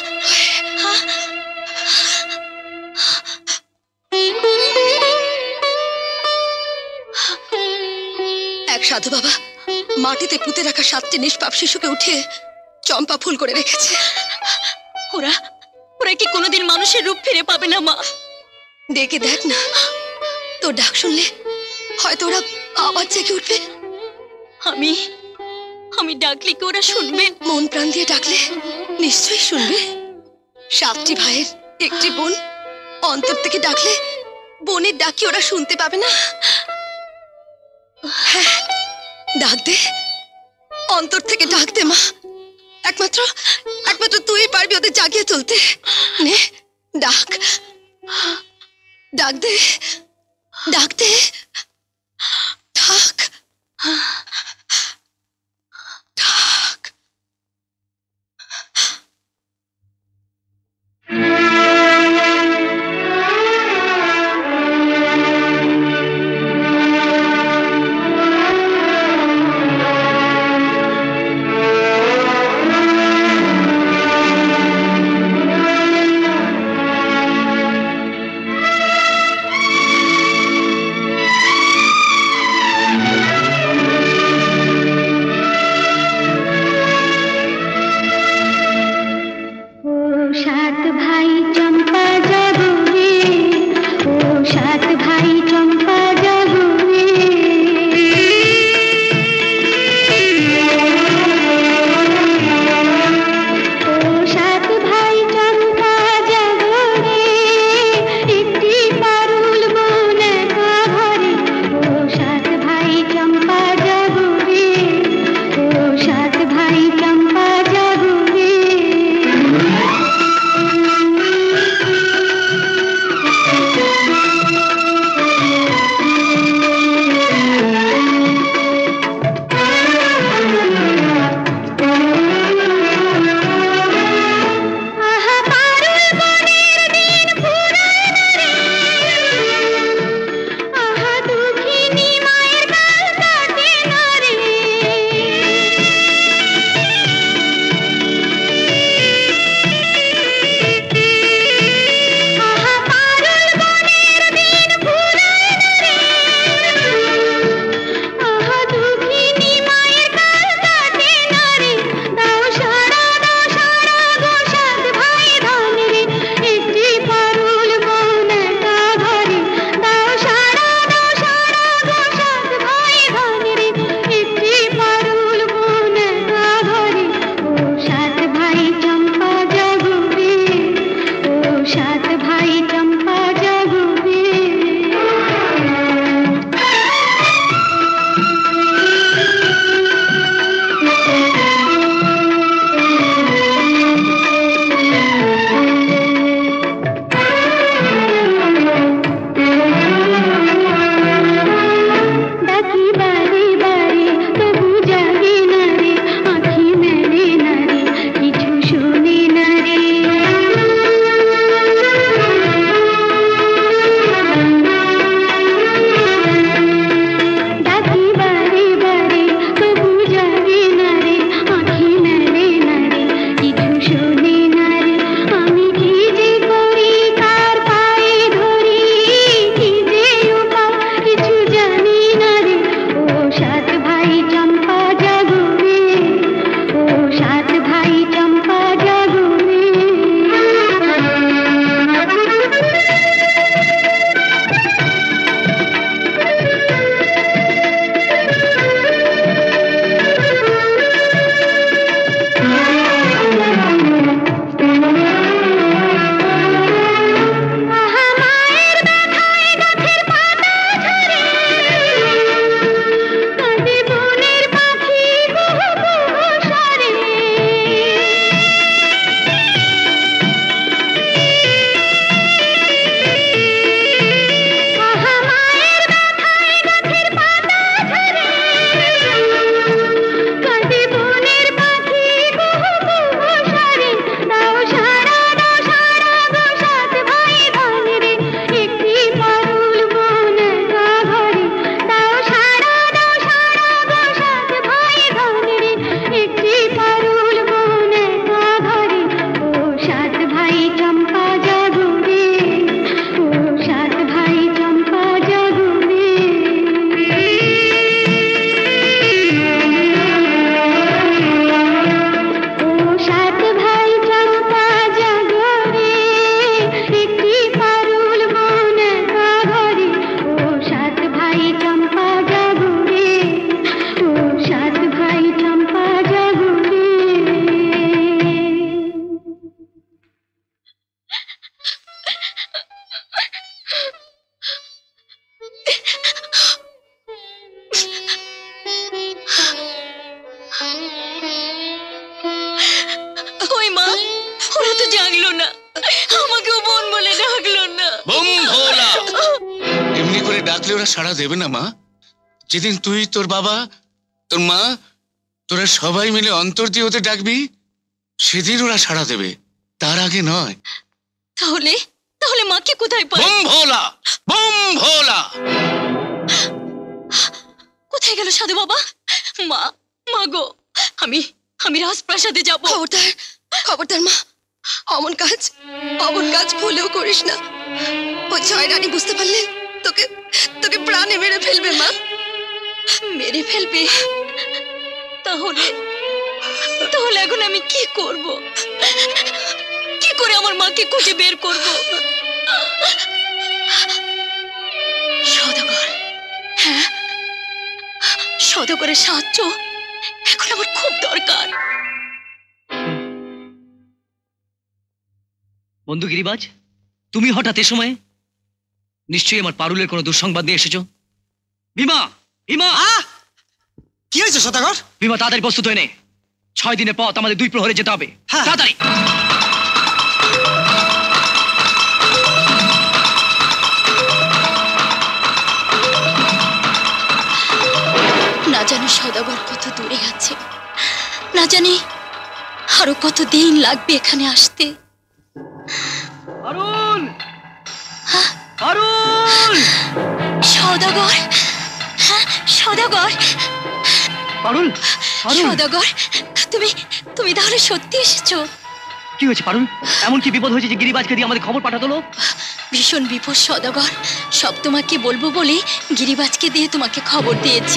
এক সাধু বাবা মাটিতে পুঁতে রাখা সাতটি নিষ্পাপ শিশুকে উঠিয়ে চম্পা ফুল করে রেখেছে। ওরা ওরা কি কোনোদিন মানুষের রূপ ফিরে পাবে না মা? ডেকে দেখ না, তোর ডাক শুনলে হয়তো ওরা আবার জেগে উঠবে। আমি আমি ডাকলে কি ওরা শুনবে? মন প্রাণ দিয়ে ডাকলে নিশ্চয়ই শুনবে। সাতটি ভাইয়ের একটি বোন, অন্তর থেকে ডাকলে বোনের ডাকি ওরা শুনতে পাবে না? হ্যাঁ, ডাক দে, অন্তর থেকে ডাক দে মা। একমাত্র একমাত্র তুই পারবি ওদের জাগিয়ে তুলতে। নে, ডাক ডাক দে, ডাক দে, ডাক। ওরা তো জাগলো না, আমাকেও বোন বলে ডাকলো না। বোম ভোলা, এমনি করে ডাকলে ওরা সাড়া দেবে না মা। যেদিন তুই, তোর বাবা, তোর মা, তোরা সবাই মিলে অন্তর দিয়ে ওদের ডাকবি, সেদিন ওরা সাড়া দেবে, তার আগে নয়। তাহলে তাহলে মাকে কোথায় পাই? বোম ভোলা, বোম ভোলা। কোথায় গেল সাধু বাবা? মা, মা গো, আমি আমি রাজপ্রাসাদে যাব। খবরদার, খবরদার মা, অমন কাজ অমন কাজ ভুলেও করিস না। ওই জয় রানী বুঝতে পারলে তোকে তোকে প্রাণে মেরে ফেলবে মা। মেরে ফেলবে? তাহলে তাহলে এখন আমি কি করব? কি করে আমার মাকে খুঁজে বের করব? সওদাগর, হ্যাঁ, সওদাগরের সাহায্য এখন আমার খুব দরকার। বন্ধু গিরিবাজ, তুমি হঠাৎ এ সময়ে নিশ্চয়ই আমার পারুলের কোনো দুঃসংবাদ নিয়ে এসেছো। ভীমা, ভীমা, কি হয়েছে সদাগর? ভীমা, তাড়াতাড়ি প্রস্তুত হয়ে নে। ছয় দিনের পথ, আমাদের দুই প্রহরে যেতে হবে। তাড়াতাড়ি। না জানি সওদাগর কত দূরে আছে, না জানি আরো কত দিন লাগবে এখানে আসতে। পারুল, পারুল, সওদাগর, হ্যাঁ সওদাগর, পারুল, সওদাগর, তুমি তুমি তাহলে সত্যি এসেছো? কি হয়েছে পারুল? এমন কি বিপদ হয়েছে যে গিরিবাজকে দিয়ে আমাদের খবর পাঠাতো? ভীষণ বিপদ সওদাগর, সব তোমাকে বলবো বলে গিরিবাজকে দিয়ে তোমাকে খবর দিয়েছে।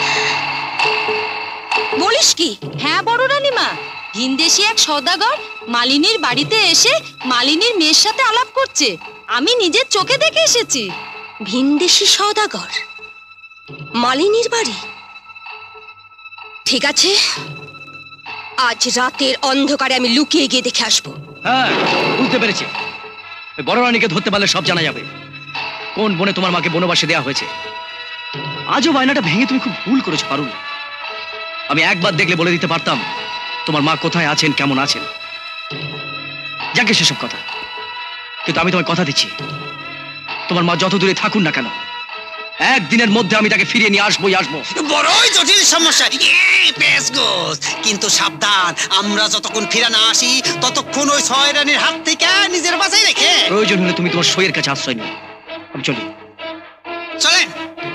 বলিস কি? হ্যাঁ বড় রানীমা, ভিনদেশী এক সওদাগর মালিনীর বাড়িতে এসে মালিনীর মেয়ের সাথে আলাপ করছে। আমি নিজের চোখে দেখে এসেছি। ভিনদেশী সওদাগর মালিনীর বাড়ি? ঠিক আছে, আজ রাতের অন্ধকারে আমি লুকিয়ে গিয়ে দেখে আসবো। হ্যাঁ, বুঝতে পেরেছি। বড় রানীকে ধরতে পারলে সব জানা যাবে। কোন বনে তোমার মাকে বনবাসে দেওয়া হয়েছে। আজও বায়নাটা ভেঙে তুমি খুব ভুল করেছো পারুল। আমি একবার দেখলে বলে দিতে পারতাম তোমার মা কোথায় আছেন, কেমন আছেন। যাকে সেসব কথা, কিন্তু আমি তোমায় কথা দিচ্ছি, তোমার মা যত দূরে থাকুন না কেন, একদিনের মধ্যে আমি তাকে ফিরিয়ে নিয়ে আসবোই আসবো। বড়ই জটিল সমস্যা, কিন্তু সাবধান, আমরা যতক্ষণ ফিরে না আসি ততক্ষণ ওই ছয় রানীর হাত থেকে নিজের বাঁচাই রেখে প্রয়োজন হলে তুমি তোমার সইয়ের কাছে আশ্রয় নিও। আমি চলি। চলেন।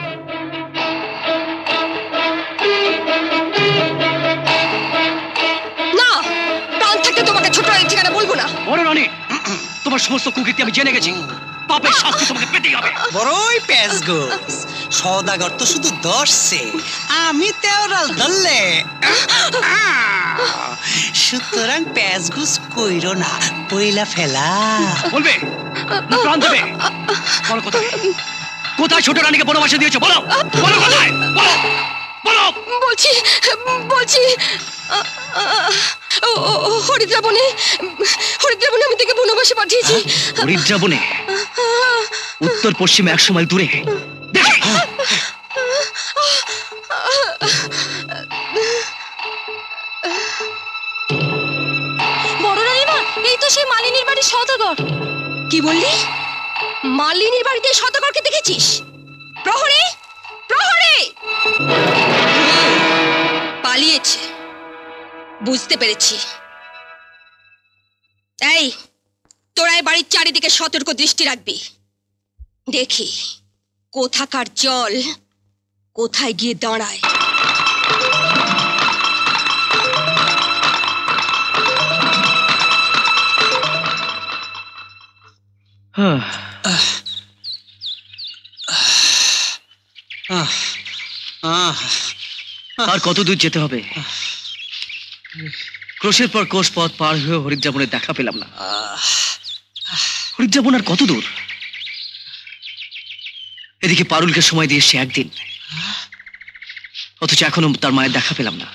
না, প্রাণ থাকতে তোমাকে ছোট রানীর ঠিকানা বলবো না। বড় রানী, তোমার সমস্ত কুকীর্তি আমি জেনে গেছি। পাপের শাস্তি তোমাকে পেতেই হবে। বড়ই পেস গোস, সওদাগর তো শুধু দর্শে, আমি তেওরাল ধরলে। সুতরাং পেস গোস কইরো না, পয়লা ফেলা। বলবে না প্রাণ দেবে? বলো কোথায়, কোথায় ছোট রানীকে বনবাসে দিয়েছো? বলো, বলো কোথায়, বলো, বলো। বলছি বলছি হরিদ্রাবনে, হরিদ্রাবনে আমি তাকে বনবাসে পাঠিয়েছি। হরিদ্রাবনে? উত্তর পশ্চিমে একশো মাইল দূরে। বড় রানীমা, এই তো সেই মালিনীর বাড়ির সওদাগর। কি বললি? মালিনীর বাড়িতে সওদাগরকে দেখেছিস? প্রহরী, প্রহরী! পালিয়েছে, বুঝতে পেরেছি। এই, তোরা এই বাড়ির চারিদিকে সতর্ক দৃষ্টি রাখবি। দেখি কোথাকার জল কোথায় গিয়ে দাঁড়ায়। আর কত দূর যেতে হবে? ক্রোশের পর কোষ পথ পার হয়ে হরিদ্রাবনের দেখা পেলাম না। হরিদ্রাবন আর কত দূর? এদিকে পারুলকে সময় দিয়ে এসছে একদিন, অথচ এখনো তার মায়ের দেখা পেলাম না।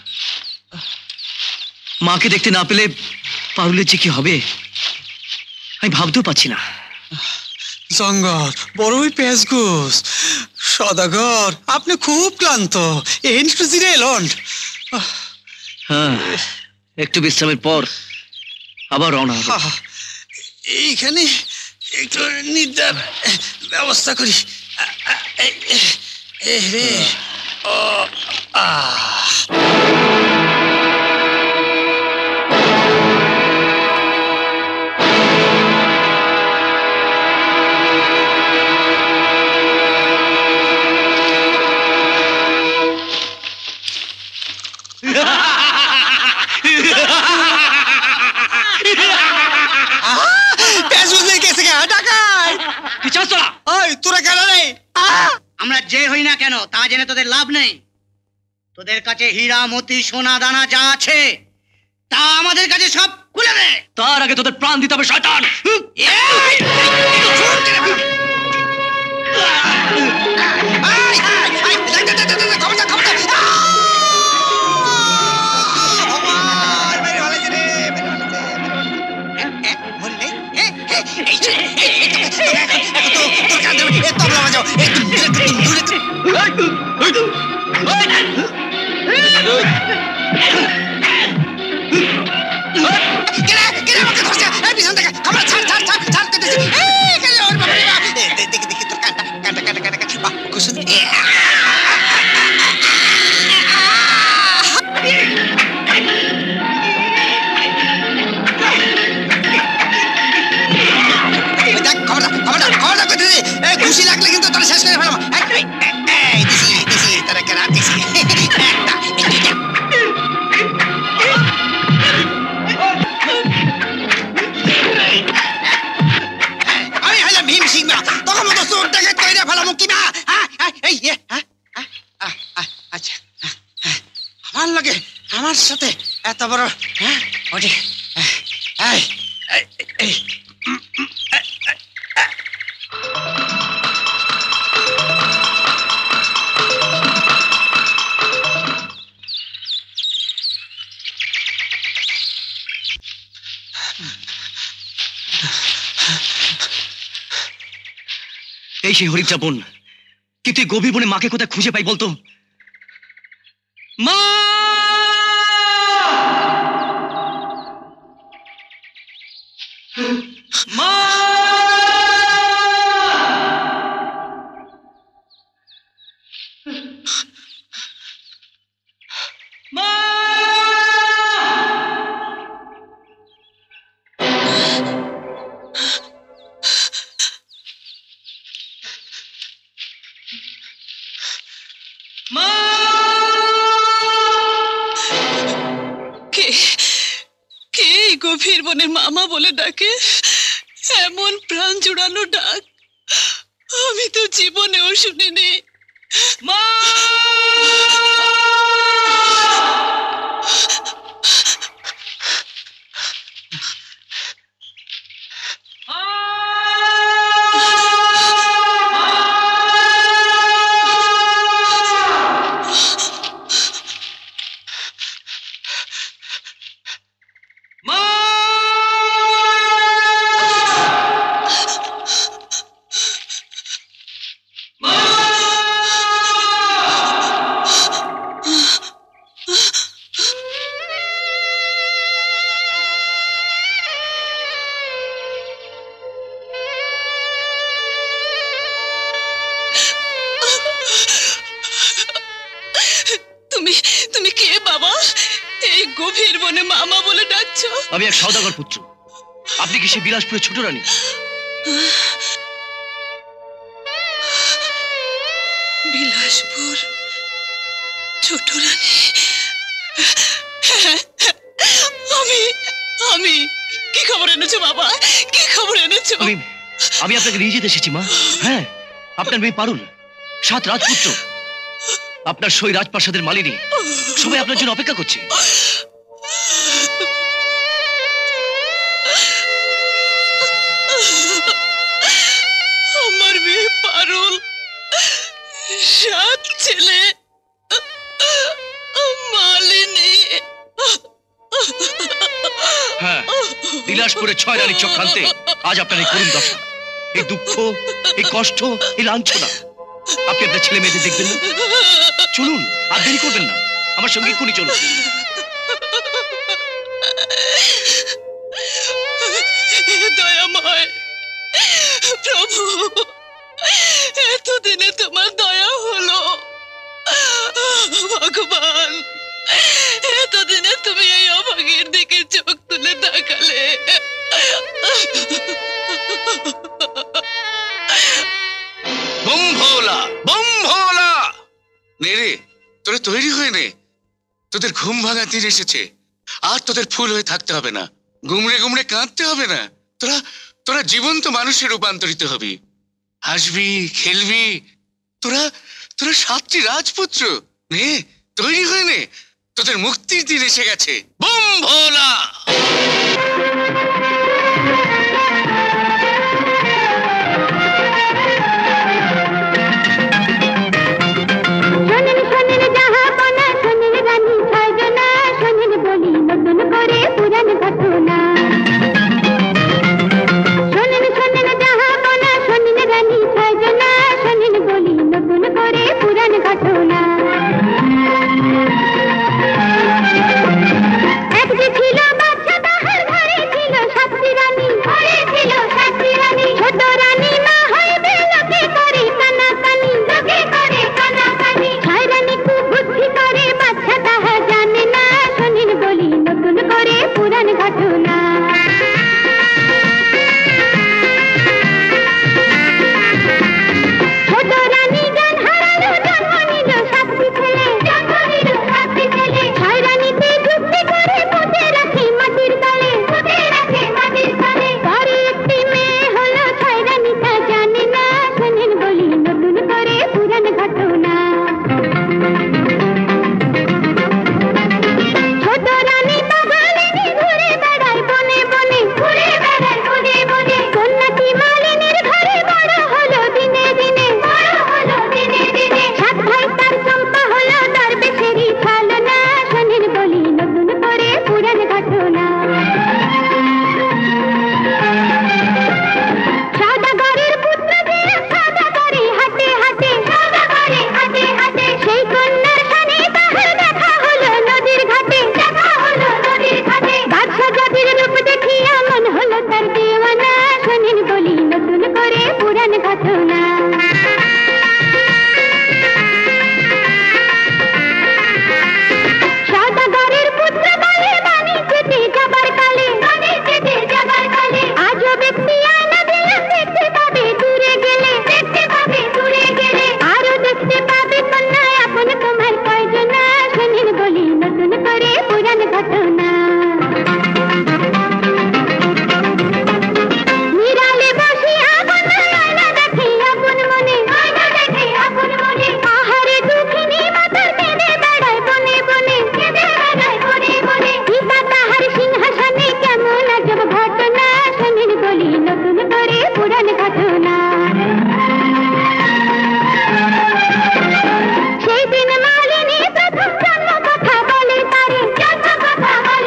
মাকে দেখতে না পেলে পারুলের যে কি হবে আমি ভাবতেও পাচ্ছি না। জঙ্গল, বড়ই পেস গোস, সওদাগর আপনি খুব ক্লান্ত, এই একটু জিরে এলন। হ্যাঁ, একটু বিশ্রামের পর আবার রওনা হবে। এইখানে একটু নিদ্রার ব্যবস্থা করি। রে ও আহ আমরা যে হই না কেন তা জেনে তোদের লাভ নেই। তোদের কাছে হীরা মতি সোনা দানা যা আছে তা আমাদের কাছে সব খুলে দে। তার আগে তোদের প্রাণ দিতে হবে শয়তান। খুশি লাগলে কিন্তু তোরা শেষ করে ফেলাম। আমি হলাম ভীম সিং তখন মতো চোর দেখে তৈরি ফেলাম কিনা। আচ্ছা আমার লাগে আমার সাথে এত বড় হ্যাঁ ওটি এই সেই হরিদ্রা বন, কিন্তু এই গভীর বনে মাকে কোথায় খুঁজে পাই বলতো? মা মা গভীর বনের মামা বলে ডাকে, এমন প্রাণ জুড়ানো ডাক আমি তো জীবনেও শুনিনি। মা আমি এক সওদাগর পুত্র। আপনি কি সে বিলাসপুরের ছোট রানী? বিলাসপুর ছোট রানী? আমি আমি কি খবর এনেছো বাবা? কি খবর এনেছো? আমি আমি আপনাকে নিয়ে যেতে এসেছি মা। হ্যাঁ, আপনার মেয়ে পারুল, সাত রাজপুত্র, আপনার সই রাজপ্রাসাদের মালিনী, সবাই আপনার জন্য অপেক্ষা করছে। আমার মেয়ে পারুল, সাত ছেলে, মালিনী। হ্যাঁ, বিলাসপুরের ছয় রানীর চক্রান্তে আজ আপনার এই করুণ দশা, এই দুঃখ, এই কষ্ট, এই লাঞ্ছনা। আপনি আপনার ছেলে মেয়েদের দেখবেন না? চলুন, আর দেরি করবেন না, আমার সঙ্গে এক্ষুনি চলুন। প্রভু এতদিনে তোমার দয়া হলো ভগবান, এতদিনে তুমি এই অভাগীর দিকে চোখ তুলে তাকালে। বম ভোলা বম ভোলা নে রে, তোরা তৈরি হয়ে নে, তোদের ঘুম ভাঙা দিন এসেছে। আর তোদের ফুল হয়ে থাকতে হবে না, গুমড়ে গুমড়ে কাঁদতে হবে না। তোরা তোরা জীবন্ত মানুষে রূপান্তরিত হবি, হাসবি খেলবি। তোরা তোরা সাতটি রাজপুত্র। নে তৈরি হয়ে নে, তোদের মুক্তির দিন এসে গেছে। বম ভোলা। সেই দিন মালিনী প্রথম জন্ম কথা বলে তারে, জন্ম কথা বলে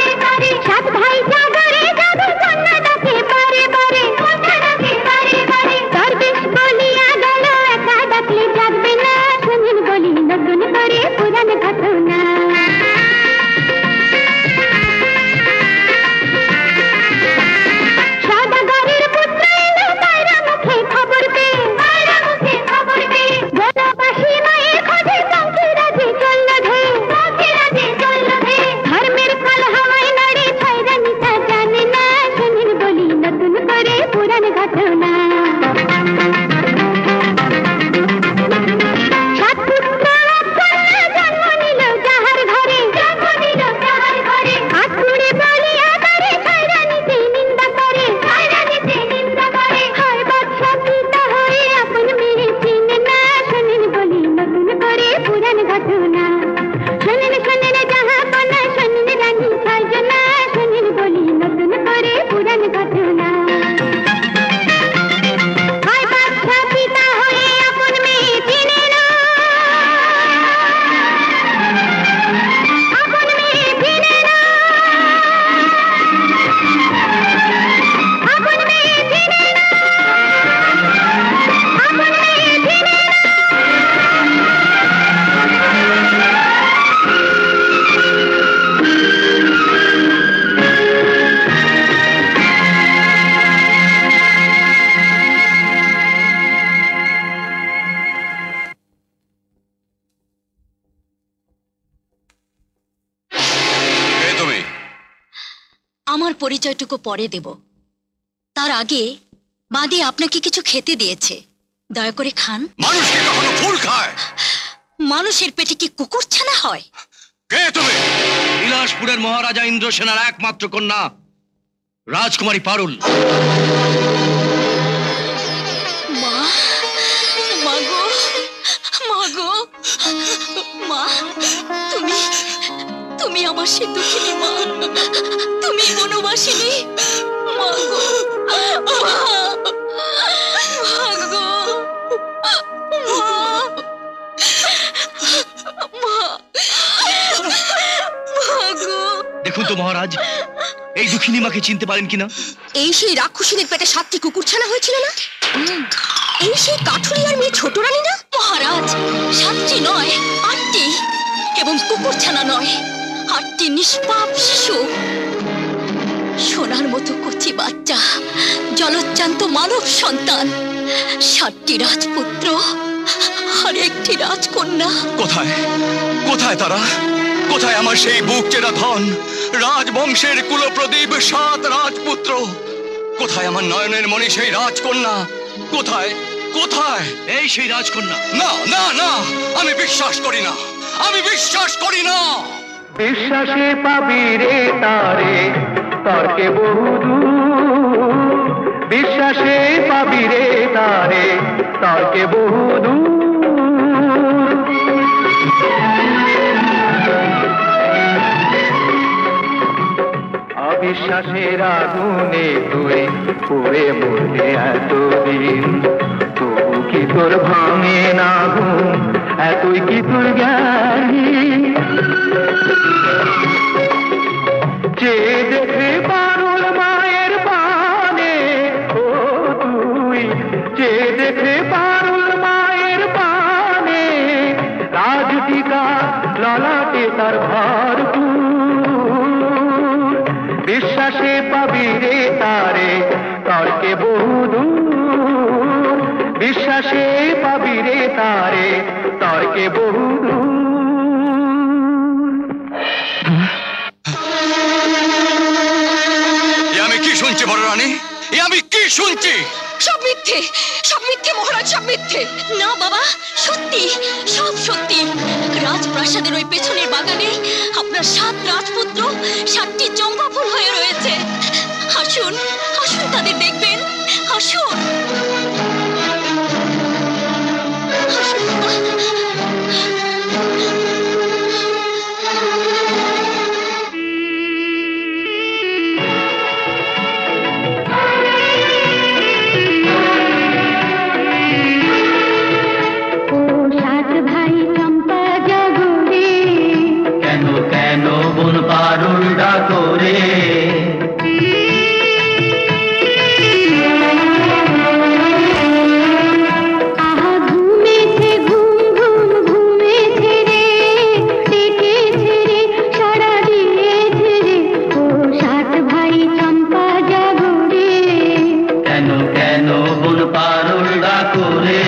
আমার পরিচয়টুকু পরে দেব। তার আগে বাদী আপনাকে কিছু খেতে দিয়েছে, দয়া করে খান। মানুষ কি কখনো ফুল খায়? মানুষের পেটে কি কুকুর ছানা হয়? কে তুমি? বিলাসপুরের মহারাজা ইন্দ্রসেনার একমাত্র কন্যা রাজকুমারী পারুল। মা, মাগো, মাগো, মা, তুমি তুমি আমার সে দুঃখিনী মা, তুমি বনবাসিনী মাগো, মা, মাগো, মা, মাগো। দেখুন তো মহারাজ, এই দুঃখিনী মাকে চিনতে পারেন কিনা? এই সেই রাক্ষসীদের পেটে সাতটি কুকুর ছানা হয়েছিল না? এই সেই কাঠুরিয়ার মেয়ে ছোট রানী না? মহারাজ, সাতটি নয় আটটি, এবং কুকুর ছানা নয়, আটটি নিষ্পাপ শিশু, সোনার মতো কচি বাচ্চা, জলজ্জান্ত মানব সন্তান, সাতটি রাজপুত্র আর একটি রাজকন্যা। কোথায় কোথায় তারা? কোথায় আমার সেই বুক চেরা ধন, রাজবংশের কুলপ্রদীপ, সাত রাজপুত্র? কোথায় আমার নয়নের মণি সেই রাজকন্যা? কোথায় কোথায় এই সেই রাজকন্যা? না না না, আমি বিশ্বাস করি না, আমি বিশ্বাস করি না। বিশ্বাসে পাবি রে তারে তর্কে বহুদূর, বিশ্বাসে পাবি রে তারে তর্কে বহুদূর। অবিশ্বাসের আগুনে তুই পড়ে মরতে এতদিন, তবু কি তোর ভাঙে না ঘুম, এতই কি তোর জ্ঞানী? যে দেখে পারুল মায়ের পানে, ও তুই যে দেখে পারুল মায়ের পানে, রাজটিকা ললাটে তার ভরপুর। বিশ্বাসে পাবি রে তারে তর্কে বহুদূর, বিশ্বাসে পাবি রে তারে তর্কে বহুদূর। আমি কি শুনছি বড় রানী? আমি কি শুনছি? সব মিথ্যে, সব মিথ্যে মহারাজ, সব মিথ্যে। না বাবা, সত্যি, সব সত্যি। রাজপ্রাসাদের ওই পেছনের বাগানে আপনার সাত রাজপুত্র সাতটি চম্পা ফুল হয়ে রয়েছে। আসুন, আসুন তাদের দেখবেন, আসুন। পারুল ডাকো রে, আহা ঘুমেছে ঘুম ঘুম ঘুমেছে রে, ডেকেছে রে, সারা দিয়েছে রে, ও সাত ভাই চম্পা জাগো রে। কেন কেন বোন পারুল ডাকো রে,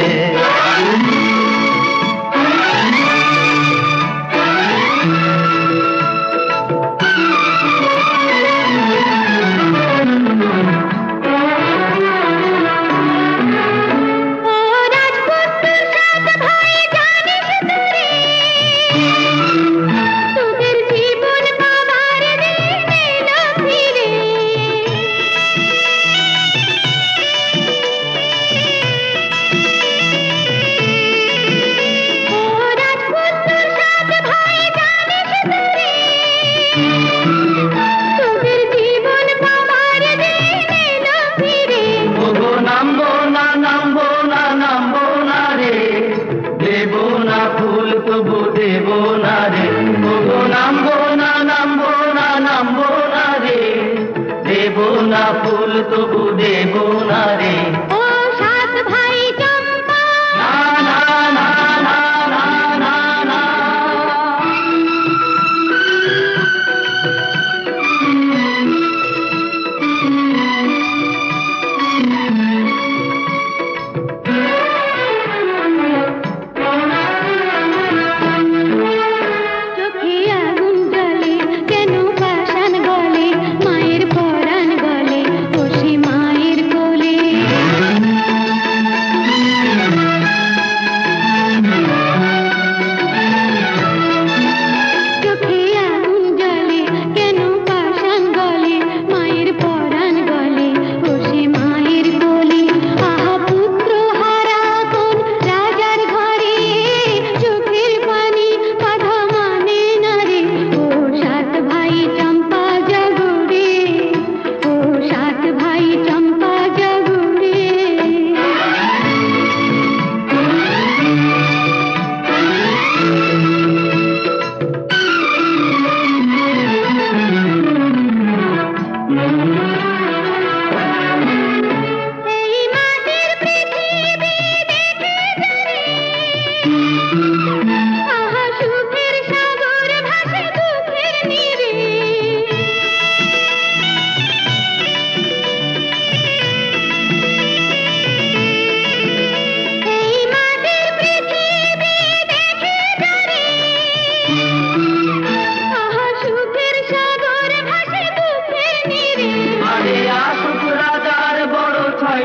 ফুল তবু দেব না রে। ও সাত ভাই চম্পা, না না না না না না না।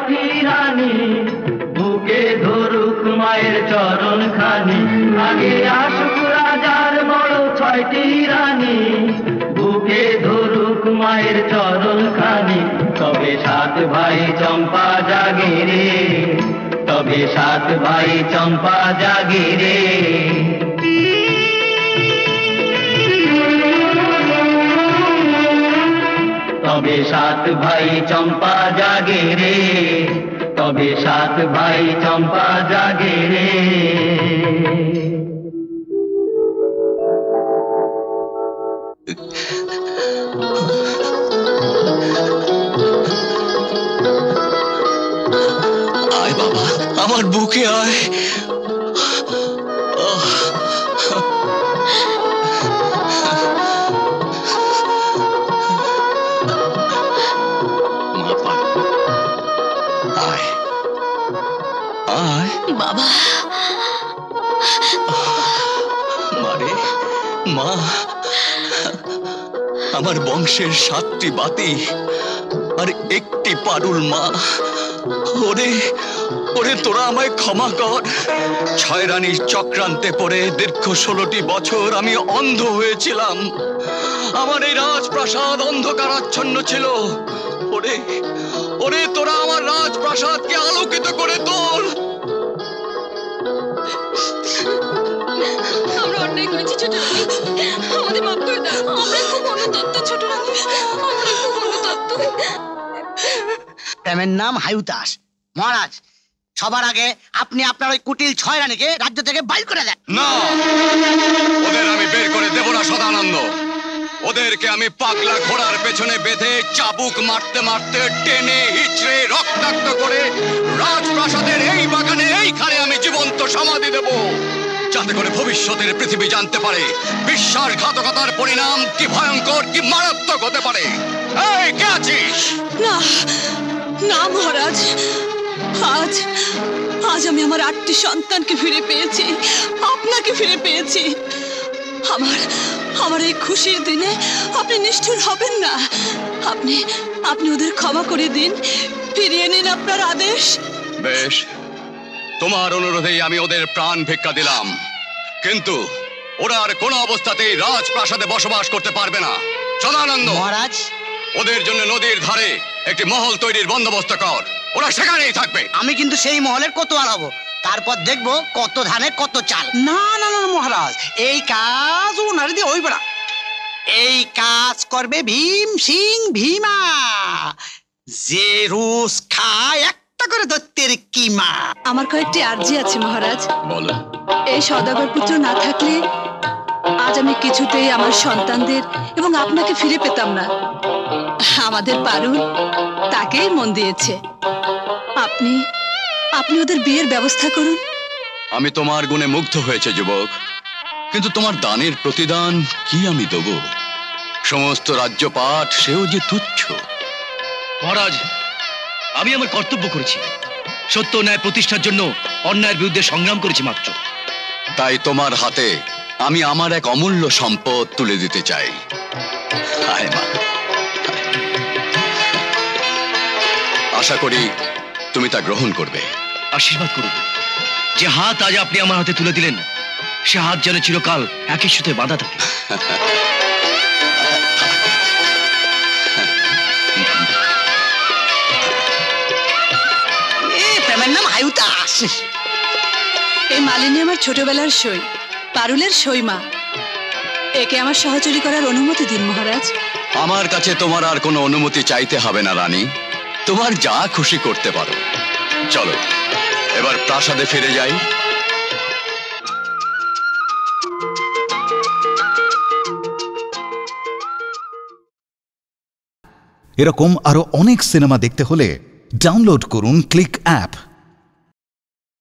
ছয়টি রানী বুকে ধরুক মায়ের চরণ খানি আগে আসুক রাজার বড় ছয়টি রানী বুকে ধরুক মায়ের চরণ খানি তবে সাত ভাই চম্পা জাগে রে তবে সাত ভাই চম্পা জাগে রে তবে সাত ভাই চম্পা জাগে রে তবে সাত ভাই চম্পা জাগে রে আয় বাবা আমার বুকে আয় বাবা মারে মা আমার বংশের সাতটি বাতি আর একটি পারুল মা ওরে ওরে তোরা আমায় ক্ষমা কর ছয় রানীর চক্রান্তে পড়ে দীর্ঘ ষোলোটি বছর আমি অন্ধ হয়েছিলাম আমার এই রাজপ্রাসাদ অন্ধকারাচ্ছন্ন ছিল ওরে ওরে তোরা আমার রাজপ্রাসাদকে আলোকিত করে তোল আমরা অন্যায় করেছি ছোট রানী আমাদের মাফ করে দাও আমরা খুব অনুতপ্ত ছোট রানী আমরা খুব অনুতপ্ত প্রেমের নাম হায়ুতাস মহারাজ সবার আগে আপনি আপনার ওই কুটিল ছয় রানীকে রাজ্য থেকে বাইর করে দেন না ওদের আমি বের করে দেব না সদানন্দ ওদেরকে আমি পাগলা ঘোড়ার পেছনে বেঁধে চাবুক মারতে মারতে টেনে হিচড়ে রক্তাক্ত করে রাজপ্রাসাদের এই বাগানে এইখানে আমি জীবন্ত সমাধি দেব যাতে করে ভবিষ্যতের পৃথিবী জানতে পারে বিশ্বাসঘাতকতার পরিণাম কি ভয়ঙ্কর কি মারাত্মক হতে পারে এই কে আছিস না না মহারাজ আজ আজ আমি আমার আটটি সন্তানকে ফিরে পেয়েছি আপনাকে ফিরে পেয়েছি আমার আমার এই খুশির দিনে আপনি নিষ্ঠুর হবেন না আপনি আপনি ওদের ক্ষমা করে দিন ফিরিয়ে নিন আপনার আদেশ বেশ তোমার অনুরোধেই আমি ওদের প্রাণ ভিক্ষা দিলাম কিন্তু ওরা আর কোনো অবস্থাতেই রাজপ্রাসাদে বসবাস করতে পারবে না সদানন্দ মহারাজ ওদের জন্য নদীর ধারে একটি মহল তৈরির বন্দোবস্ত কর ওরা সেখানেই থাকবে আমি কিন্তু সেই মহলের কোতোয়াল হব তারপর দেখবো কত ধানে কত চাল না না না মহারাজ এই কাজ ওনার দিয়ে হইবে না এই কাজ করবে ভীম সিং ভীমা যে রোজ খায় একটা করে দত্তের কিমা আমার কয়েকটি আর্জি আছে মহারাজ বলো এই সওদাগর পুত্র না থাকলে আজ আমি কিছুতেই আমার সন্তানদের এবং আপনাকে ফিরে পেতাম না আমাদের পারুল তাকেই মন দিয়েছে আপনি আপনি ওদের বিয়ের ব্যবস্থা করুন আমি তোমার গুণে মুগ্ধ হয়েছে যুবক কিন্তু তোমার দানের প্রতিদান কি আমি দেব সমস্ত রাজ্যপাট সেও যে তুচ্ছ মহারাজ আমি আমার কর্তব্য করেছি সত্য ন্যায় প্রতিষ্ঠার জন্য অন্যায়ের বিরুদ্ধে সংগ্রাম করেছি মাত্র তাই তোমার হাতে আমি আমার এক অমূল্য সম্পদ তুলে দিতে চাই আয় মা আশা করি তুমি তা গ্রহণ করবে আশীর্বাদ করুন যে হাত আজ আপনি আমার হাতে তুলে দিলেন সে হাত যেন চিরকাল একই সুতে বাঁধা থাকে প্রেমের নাম হায়ুতাস এই মালিনী আমার ছোটবেলার সই পারুলের সই মা একে আমার সহচরী করার অনুমতি দিন মহারাজ আমার কাছে তোমার আর কোনো অনুমতি চাইতে হবে না রানী তোমার যা খুশি করতে পারো চলো এবার প্রাসাদে ফিরে যাই এরকম আরো অনেক সিনেমা দেখতে হলে ডাউনলোড করুন ক্লিক অ্যাপ।